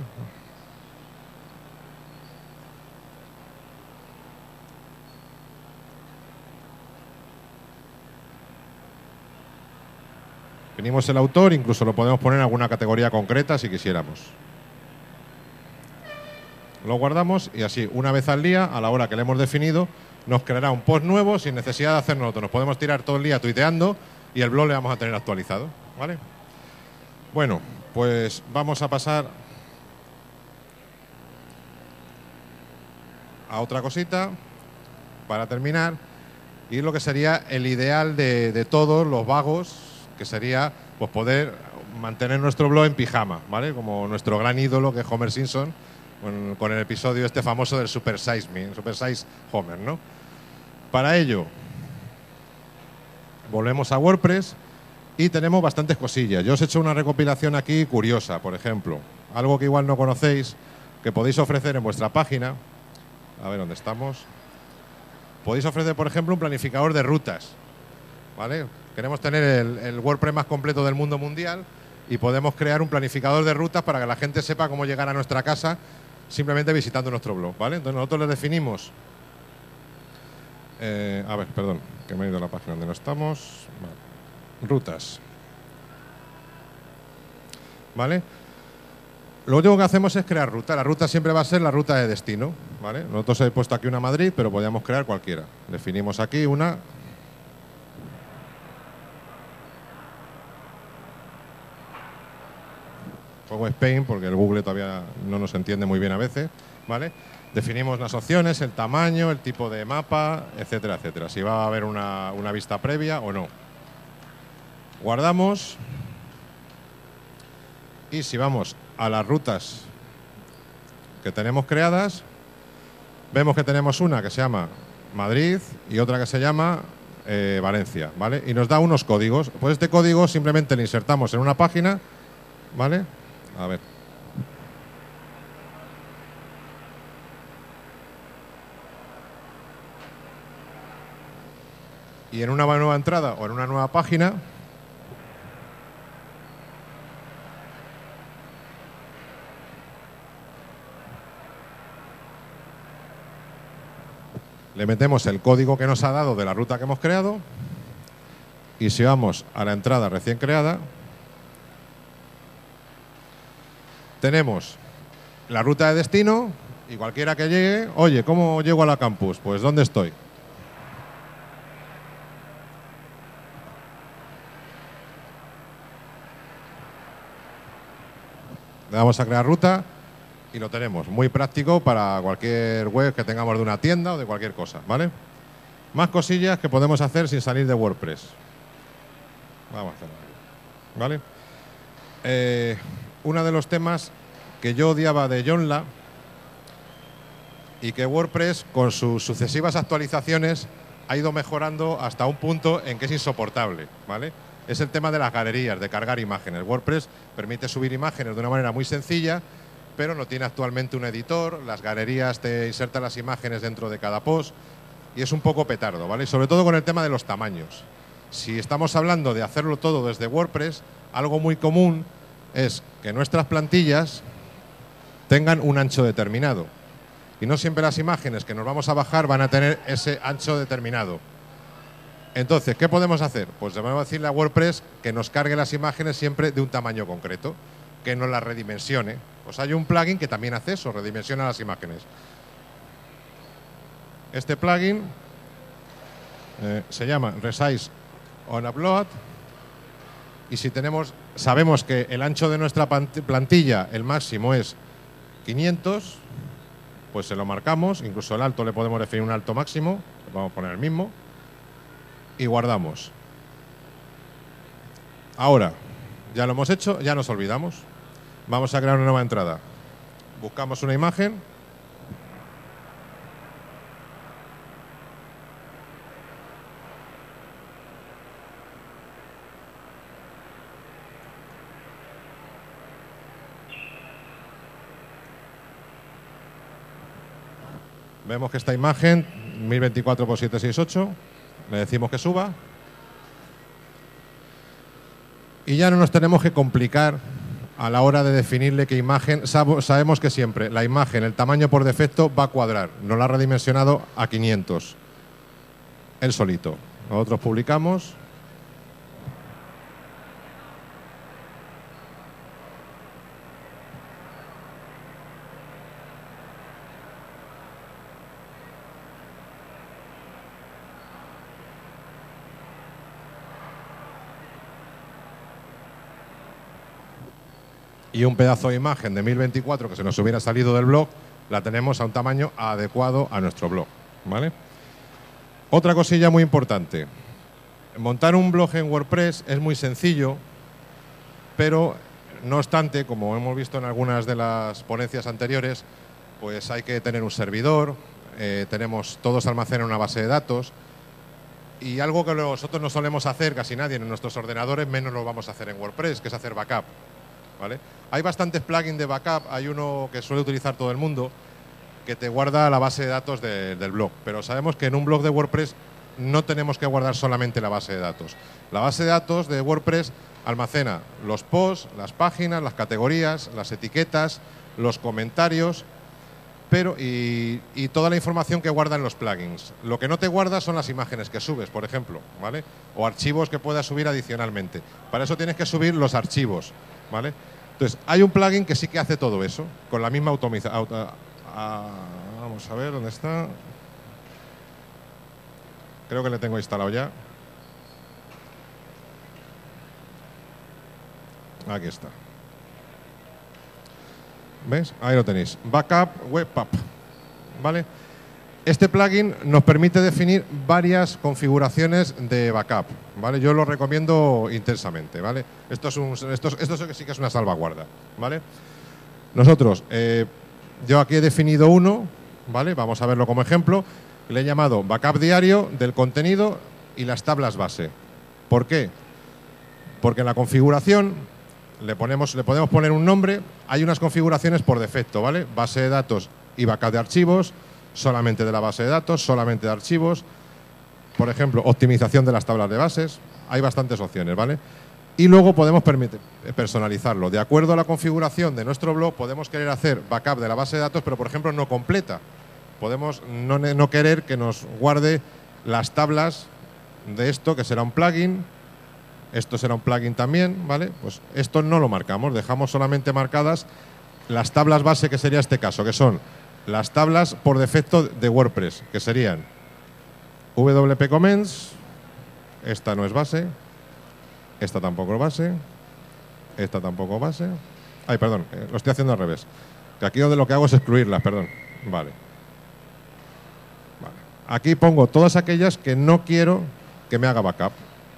Venimos el autor, incluso lo podemos poner en alguna categoría concreta si quisiéramos. Lo guardamos y así, una vez al día, a la hora que le hemos definido, nos creará un post nuevo sin necesidad de hacer nosotros. Nos podemos tirar todo el día tuiteando y el blog le vamos a tener actualizado, ¿vale? Bueno, pues vamos a pasar a otra cosita para terminar, y lo que sería el ideal de, de todos los vagos, que sería pues poder mantener nuestro blog en pijama, ¿vale? Como nuestro gran ídolo, que es Homer Simpson, con, con el episodio este famoso del Super Size Me, Super Size Homer, ¿no? Para ello, volvemos a WordPress y tenemos bastantes cosillas. Yo os he hecho una recopilación aquí curiosa, por ejemplo, algo que igual no conocéis, que podéis ofrecer en vuestra página. A ver, ¿dónde estamos? Podéis ofrecer, por ejemplo, un planificador de rutas, ¿vale? Queremos tener el, el WordPress más completo del mundo mundial y podemos crear un planificador de rutas para que la gente sepa cómo llegar a nuestra casa simplemente visitando nuestro blog, ¿vale? Entonces nosotros le definimos... Eh, a ver, perdón, que me he ido a la página donde no estamos. Vale. Rutas. ¿Vale? Lo único que hacemos es crear ruta. La ruta siempre va a ser la ruta de destino, ¿vale? Nosotros he puesto aquí una Madrid, pero podríamos crear cualquiera. Definimos aquí una... Pongo Spain porque el Google todavía no nos entiende muy bien a veces, ¿vale? Definimos las opciones, el tamaño, el tipo de mapa, etcétera, etcétera. Si va a haber una, una vista previa o no. Guardamos. Y si vamos a las rutas que tenemos creadas, vemos que tenemos una que se llama Madrid y otra que se llama eh, Valencia, ¿vale? Y nos da unos códigos. Pues este código simplemente lo insertamos en una página, ¿vale? A ver. Y en una nueva entrada o en una nueva página le metemos el código que nos ha dado de la ruta que hemos creado, y si vamos a la entrada recién creada, tenemos la ruta de destino y cualquiera que llegue, oye, ¿cómo llego a la campus? Pues ¿dónde estoy? Le damos a crear ruta y lo tenemos. Muy práctico para cualquier web que tengamos de una tienda o de cualquier cosa, ¿vale? Más cosillas que podemos hacer sin salir de WordPress. Vamos a hacerlo, ¿vale? Eh, uno de los temas que yo odiaba de Joomla y que WordPress con sus sucesivas actualizaciones ha ido mejorando hasta un punto en que es insoportable, ¿vale? Es el tema de las galerías, de cargar imágenes. WordPress permite subir imágenes de una manera muy sencilla, pero no tiene actualmente un editor. Las galerías te insertan las imágenes dentro de cada post y es un poco petardo, ¿vale? Y sobre todo con el tema de los tamaños. Si estamos hablando de hacerlo todo desde WordPress, algo muy común es que nuestras plantillas tengan un ancho determinado. Y no siempre las imágenes que nos vamos a bajar van a tener ese ancho determinado. Entonces, ¿qué podemos hacer? Pues debemos decirle a WordPress que nos cargue las imágenes siempre de un tamaño concreto, que nos las redimensione. Pues hay un plugin que también hace eso, redimensiona las imágenes. Este plugin eh, se llama Resize on Upload, y si tenemos, sabemos que el ancho de nuestra plantilla, el máximo es quinientos, pues se lo marcamos, incluso el alto le podemos definir un alto máximo, vamos a poner el mismo, y guardamos. Ahora, Ya lo hemos hecho, ya nos olvidamos. Vamos a crear una nueva entrada. Buscamos una imagen. Vemos que esta imagen, mil veinticuatro por setecientos sesenta y ocho, le decimos que suba. Y ya no nos tenemos que complicar a la hora de definirle qué imagen. Sabemos que siempre la imagen, el tamaño por defecto va a cuadrar. Nos la ha redimensionado a quinientos. Él solito. Nosotros publicamos. Y un pedazo de imagen de mil veinticuatro que se nos hubiera salido del blog, la tenemos a un tamaño adecuado a nuestro blog, ¿vale? Otra cosilla muy importante. Montar un blog en WordPress es muy sencillo, pero no obstante, como hemos visto en algunas de las ponencias anteriores, pues hay que tener un servidor, eh, tenemos, todos almacenan una base de datos, y algo que nosotros no solemos hacer, casi nadie en nuestros ordenadores, menos lo vamos a hacer en WordPress, que es hacer backup. ¿Vale? Hay bastantes plugins de backup, hay uno que suele utilizar todo el mundo que te guarda la base de datos de, del blog, pero sabemos que en un blog de WordPress no tenemos que guardar solamente la base de datos. La base de datos de WordPress almacena los posts, las páginas, las categorías, las etiquetas, los comentarios, pero y, y toda la información que guardan los plugins. Lo que no te guarda son las imágenes que subes, por ejemplo, ¿vale? O archivos que puedas subir adicionalmente. Para eso tienes que subir los archivos, ¿vale? Entonces, hay un plugin que sí que hace todo eso, con la misma automatización. Auto, vamos a ver, ¿dónde está? Creo que le tengo instalado ya. Aquí está. ¿Ves? Ahí lo tenéis. Backup Webpack, ¿vale? Este plugin nos permite definir varias configuraciones de backup, ¿vale? Yo lo recomiendo intensamente, ¿vale? Esto es un, esto, esto sí que es una salvaguarda, ¿vale? Nosotros, eh, yo aquí he definido uno, ¿vale? Vamos a verlo como ejemplo. Le he llamado backup diario del contenido y las tablas base. ¿Por qué? Porque en la configuración le, ponemos, le podemos poner un nombre. Hay unas configuraciones por defecto, ¿vale? Base de datos y backup de archivos. Solamente de la base de datos, solamente de archivos. Por ejemplo, optimización de las tablas de bases. Hay bastantes opciones, ¿vale? Y luego podemos permitir, personalizarlo. De acuerdo a la configuración de nuestro blog, podemos querer hacer backup de la base de datos, pero, por ejemplo, no completa. Podemos no, no querer que nos guarde las tablas de esto, que será un plugin. Esto será un plugin también, ¿vale? Pues esto no lo marcamos. Dejamos solamente marcadas las tablas base, que sería este caso, que son las tablas por defecto de WordPress, que serían W P Comments, esta no es base, esta tampoco es base, esta tampoco es base. Ay, perdón, eh, lo estoy haciendo al revés. Que aquí donde lo que hago es excluirlas, perdón. Vale. Vale. Aquí pongo todas aquellas que no quiero que me haga backup.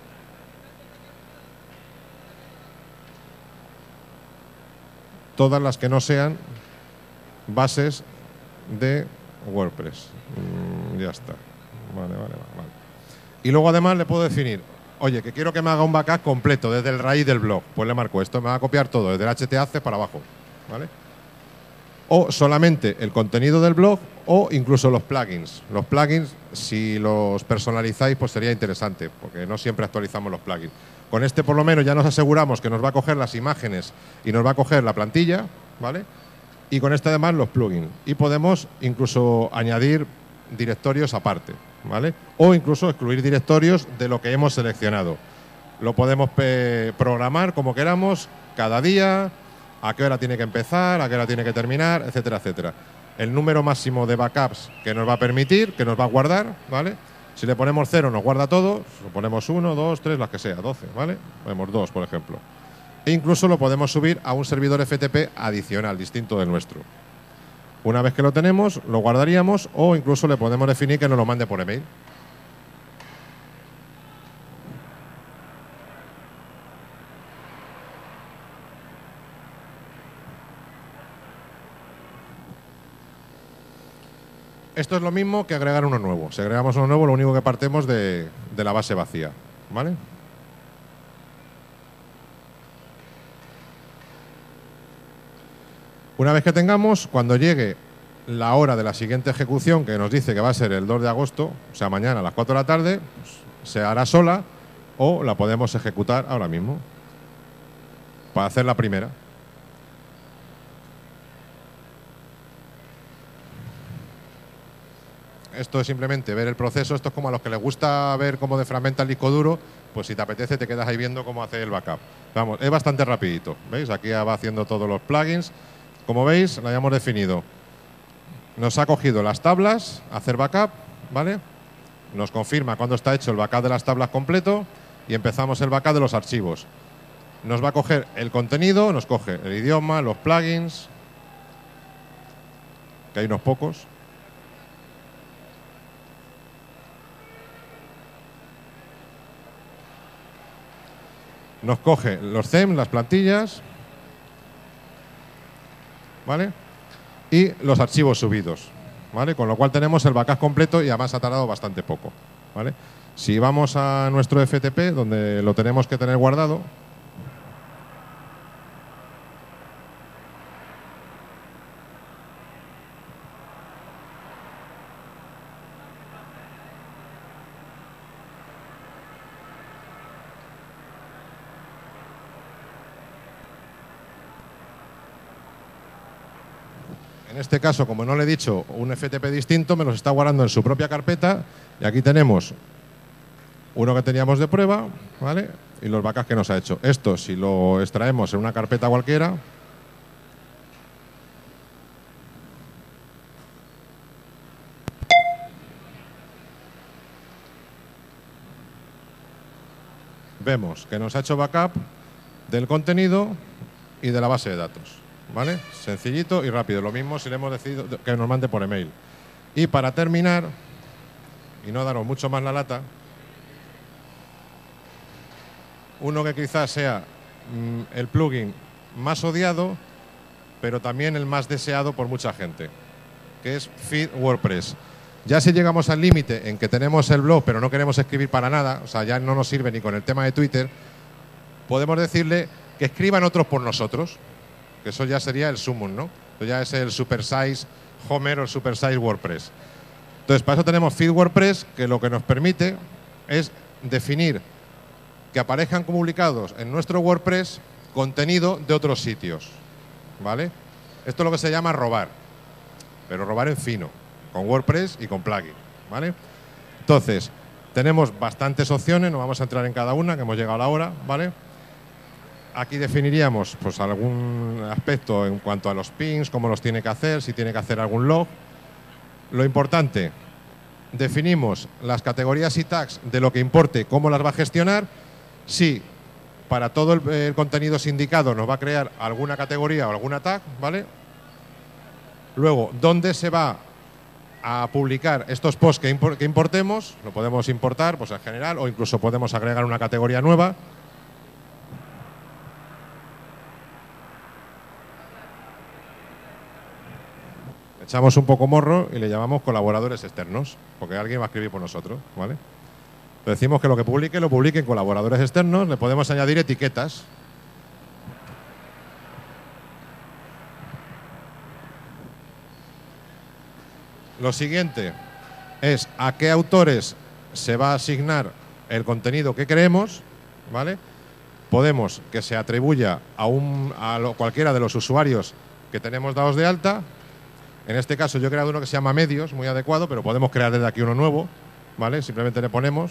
Todas las que no sean bases de WordPress. Mm, ya está. Vale, vale, vale. Y luego además le puedo definir, oye, que quiero que me haga un backup completo desde el raíz del blog. Pues le marco esto, me va a copiar todo, desde el H T A C para abajo. ¿Vale? O solamente el contenido del blog o incluso los plugins. Los plugins, si los personalizáis, pues sería interesante, porque no siempre actualizamos los plugins. Con este por lo menos ya nos aseguramos que nos va a coger las imágenes y nos va a coger la plantilla, ¿vale? Y con este además los plugins. Y podemos incluso añadir directorios aparte, ¿vale? O incluso excluir directorios de lo que hemos seleccionado. Lo podemos programar como queramos, cada día, a qué hora tiene que empezar, a qué hora tiene que terminar, etcétera, etcétera. El número máximo de backups que nos va a permitir, que nos va a guardar, ¿vale? Si le ponemos cero nos guarda todo, si le ponemos uno, dos, tres, las que sea, doce, ¿vale? Ponemos dos, por ejemplo. E incluso lo podemos subir a un servidor F T P adicional, distinto del nuestro. Una vez que lo tenemos, lo guardaríamos o incluso le podemos definir que nos lo mande por email. Esto es lo mismo que agregar uno nuevo. Si agregamos uno nuevo, lo único que partimos de, de la base vacía, ¿vale? Una vez que tengamos, cuando llegue la hora de la siguiente ejecución, que nos dice que va a ser el dos de agosto, o sea, mañana a las cuatro de la tarde, pues, se hará sola o la podemos ejecutar ahora mismo para hacer la primera. Esto es simplemente ver el proceso. Esto es como a los que les gusta ver cómo defragmenta el disco duro, pues si te apetece te quedas ahí viendo cómo hace el backup. Vamos, es bastante rapidito, ¿veis? Aquí va haciendo todos los plugins. Como veis, lo hayamos definido. Nos ha cogido las tablas, hacer backup, ¿vale? Nos confirma cuando está hecho el backup de las tablas completo y empezamos el backup de los archivos. Nos va a coger el contenido, nos coge el idioma, los plugins, que hay unos pocos. Nos coge los themes, las plantillas, ¿vale? Y los archivos subidos, ¿vale? Con lo cual tenemos el backup completo y además ha tardado bastante poco, ¿vale? Si vamos a nuestro F T P, donde lo tenemos que tener guardado, en este caso, como no le he dicho un F T P distinto, me los está guardando en su propia carpeta y aquí tenemos uno que teníamos de prueba, ¿vale? Y los backups que nos ha hecho. Esto, si lo extraemos en una carpeta cualquiera, vemos que nos ha hecho backup del contenido y de la base de datos, ¿vale? Sencillito y rápido. Lo mismo si le hemos decidido que nos mande por email. Y para terminar, y no daros mucho más la lata, uno que quizás sea mmm, el plugin más odiado, pero también el más deseado por mucha gente, que es Feed WordPress. Ya si llegamos al límite en que tenemos el blog, pero no queremos escribir para nada, o sea, ya no nos sirve ni con el tema de Twitter, podemos decirle que escriban otros por nosotros, que eso ya sería el sumum, ¿no? Eso ya es el super size Homer o el super size WordPress. Entonces, para eso tenemos Feed WordPress, que lo que nos permite es definir que aparezcan publicados en nuestro WordPress contenido de otros sitios, ¿vale? Esto es lo que se llama robar, pero robar en fino, con WordPress y con plugin, ¿vale? Entonces, tenemos bastantes opciones, no vamos a entrar en cada una, que hemos llegado a la hora, ¿vale? Aquí definiríamos pues, algún aspecto en cuanto a los pings, cómo los tiene que hacer, si tiene que hacer algún log. Lo importante, definimos las categorías y tags de lo que importe, cómo las va a gestionar. Si para todo el, el contenido sindicado nos va a crear alguna categoría o alguna tag, ¿vale? Luego, ¿dónde se va a publicar estos posts que, impor que importemos? Lo podemos importar pues, en general o incluso podemos agregar una categoría nueva. Echamos un poco morro y le llamamos colaboradores externos, porque alguien va a escribir por nosotros, ¿vale? Le decimos que lo que publique, lo publique en colaboradores externos, le podemos añadir etiquetas. Lo siguiente es a qué autores se va a asignar el contenido que creemos, ¿vale? Podemos que se atribuya a, un, a lo, cualquiera de los usuarios que tenemos dados de alta. En este caso yo he creado uno que se llama Medios, muy adecuado, pero podemos crear desde aquí uno nuevo, ¿vale? Simplemente le ponemos.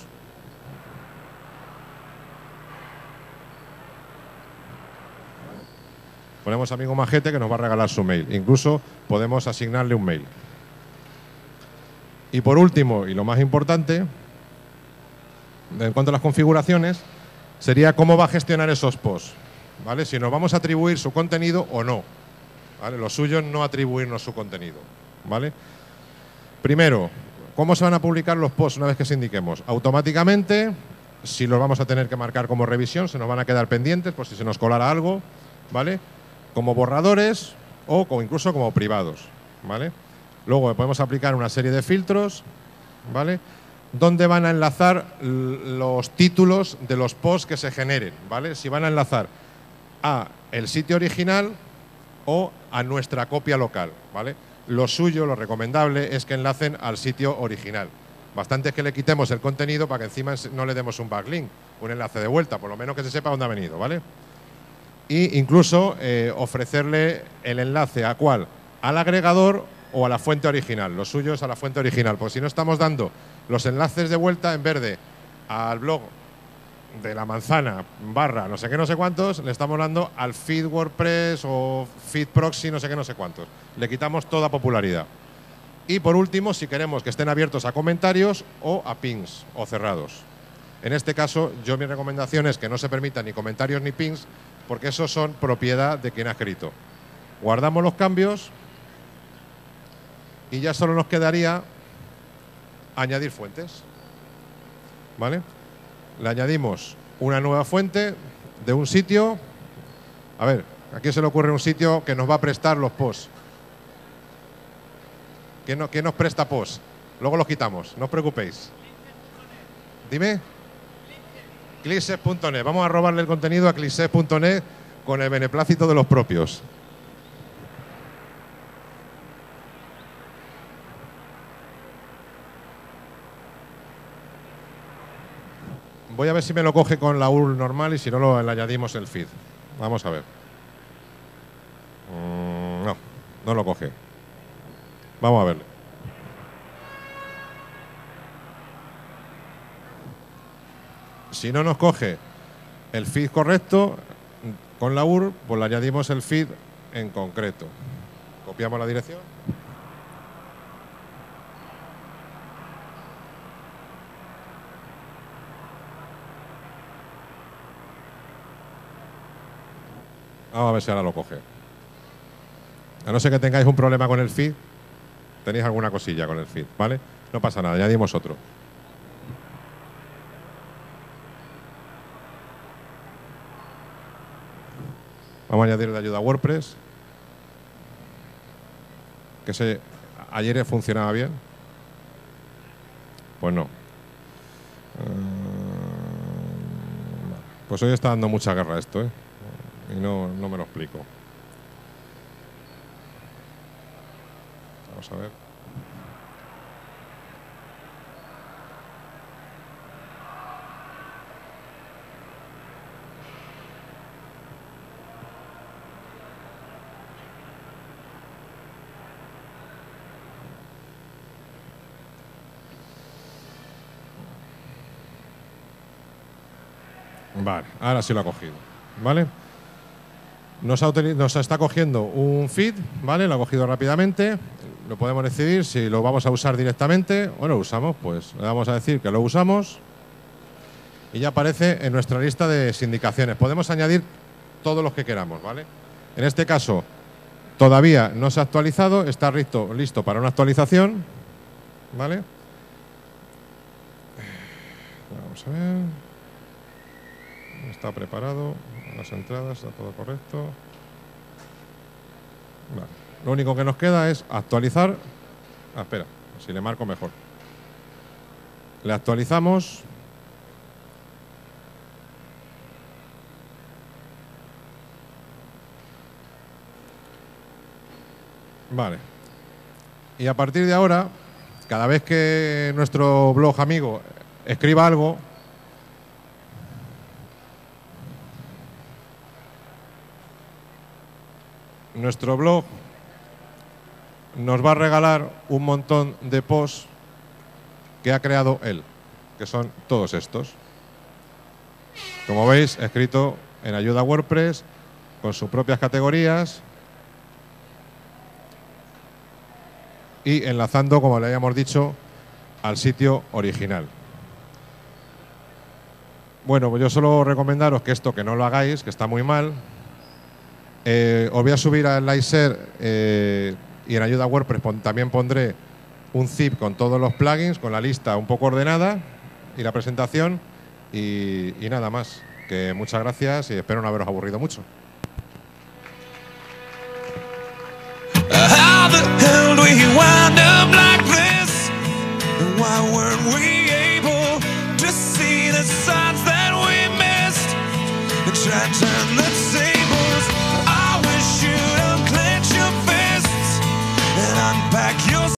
Ponemos amigo majete que nos va a regalar su mail. Incluso podemos asignarle un mail. Y por último, y lo más importante, en cuanto a las configuraciones, sería cómo va a gestionar esos posts, ¿vale? Si nos vamos a atribuir su contenido o no. ¿Vale? Lo suyo es no atribuirnos su contenido, ¿vale? Primero, ¿cómo se van a publicar los posts una vez que se indiquemos? Automáticamente, si los vamos a tener que marcar como revisión, se nos van a quedar pendientes por si se nos colara algo, ¿vale? Como borradores o como incluso como privados, ¿vale? Luego podemos aplicar una serie de filtros, ¿vale? Donde van a enlazar los títulos de los posts que se generen, ¿vale? Si van a enlazar a el sitio original o a nuestra copia local, ¿vale? Lo suyo, lo recomendable es que enlacen al sitio original. Bastante es que le quitemos el contenido para que encima no le demos un backlink, un enlace de vuelta, por lo menos que se sepa dónde ha venido, ¿vale? Y incluso eh, ofrecerle el enlace a cuál, al agregador o a la fuente original. Lo suyo es a la fuente original, porque si no estamos dando los enlaces de vuelta en verde al blog de la manzana barra no sé qué, no sé cuántos, le estamos dando al feed WordPress o feed proxy no sé qué, no sé cuántos. Le quitamos toda popularidad. Y por último, si queremos que estén abiertos a comentarios o a pings o cerrados. En este caso, yo mi recomendación es que no se permitan ni comentarios ni pings, porque esos son propiedad de quien ha escrito. Guardamos los cambios y ya solo nos quedaría añadir fuentes, ¿vale? Le añadimos una nueva fuente de un sitio. A ver, ¿a quién se le ocurre un sitio que nos va a prestar los posts? ¿Quién, no, quién nos presta posts? Luego los quitamos, no os preocupéis. Dime. Clickset punto net. Vamos a robarle el contenido a clickset punto net con el beneplácito de los propios. Voy a ver si me lo coge con la U R L normal y si no lo le añadimos el feed. Vamos a ver. Mm, no, no lo coge. Vamos a verle. Si no nos coge el feed correcto con la U R L, pues le añadimos el feed en concreto. Copiamos la dirección. Vamos a ver si ahora lo coge. A no ser que tengáis un problema con el feed, tenéis alguna cosilla con el feed, ¿vale? No pasa nada, añadimos otro. Vamos a añadir de ayuda a WordPress. Que se, ayer funcionaba bien. Pues no. Pues hoy está dando mucha guerra esto, ¿eh? Y no, no me lo explico. Vamos a ver. Vale, ahora sí lo ha cogido, ¿vale? Nos, ha nos está cogiendo un feed, ¿vale? Lo ha cogido rápidamente. Lo podemos decidir si lo vamos a usar directamente o no lo usamos. Pues le vamos a decir que lo usamos y ya aparece en nuestra lista de sindicaciones. Podemos añadir todos los que queramos, ¿vale? En este caso, todavía no se ha actualizado, está listo, listo para una actualización, ¿vale? Vamos a ver. Está preparado, las entradas, está todo correcto. Vale. Lo único que nos queda es actualizar. Ah, espera, si le marco mejor. Le actualizamos. Vale. Y a partir de ahora, cada vez que nuestro blog amigo escriba algo, nuestro blog nos va a regalar un montón de posts que ha creado él, que son todos estos. Como veis, escrito en ayuda a WordPress, con sus propias categorías y enlazando, como le habíamos dicho, al sitio original. Bueno, pues yo solo recomendaros que esto que no lo hagáis, que está muy mal. Eh, os voy a subir al Lightshare eh, y en ayuda a WordPress pon, también pondré un zip con todos los plugins, con la lista un poco ordenada y la presentación y, y nada más. Que muchas gracias y espero no haberos aburrido mucho. How the hell do we wind up like you're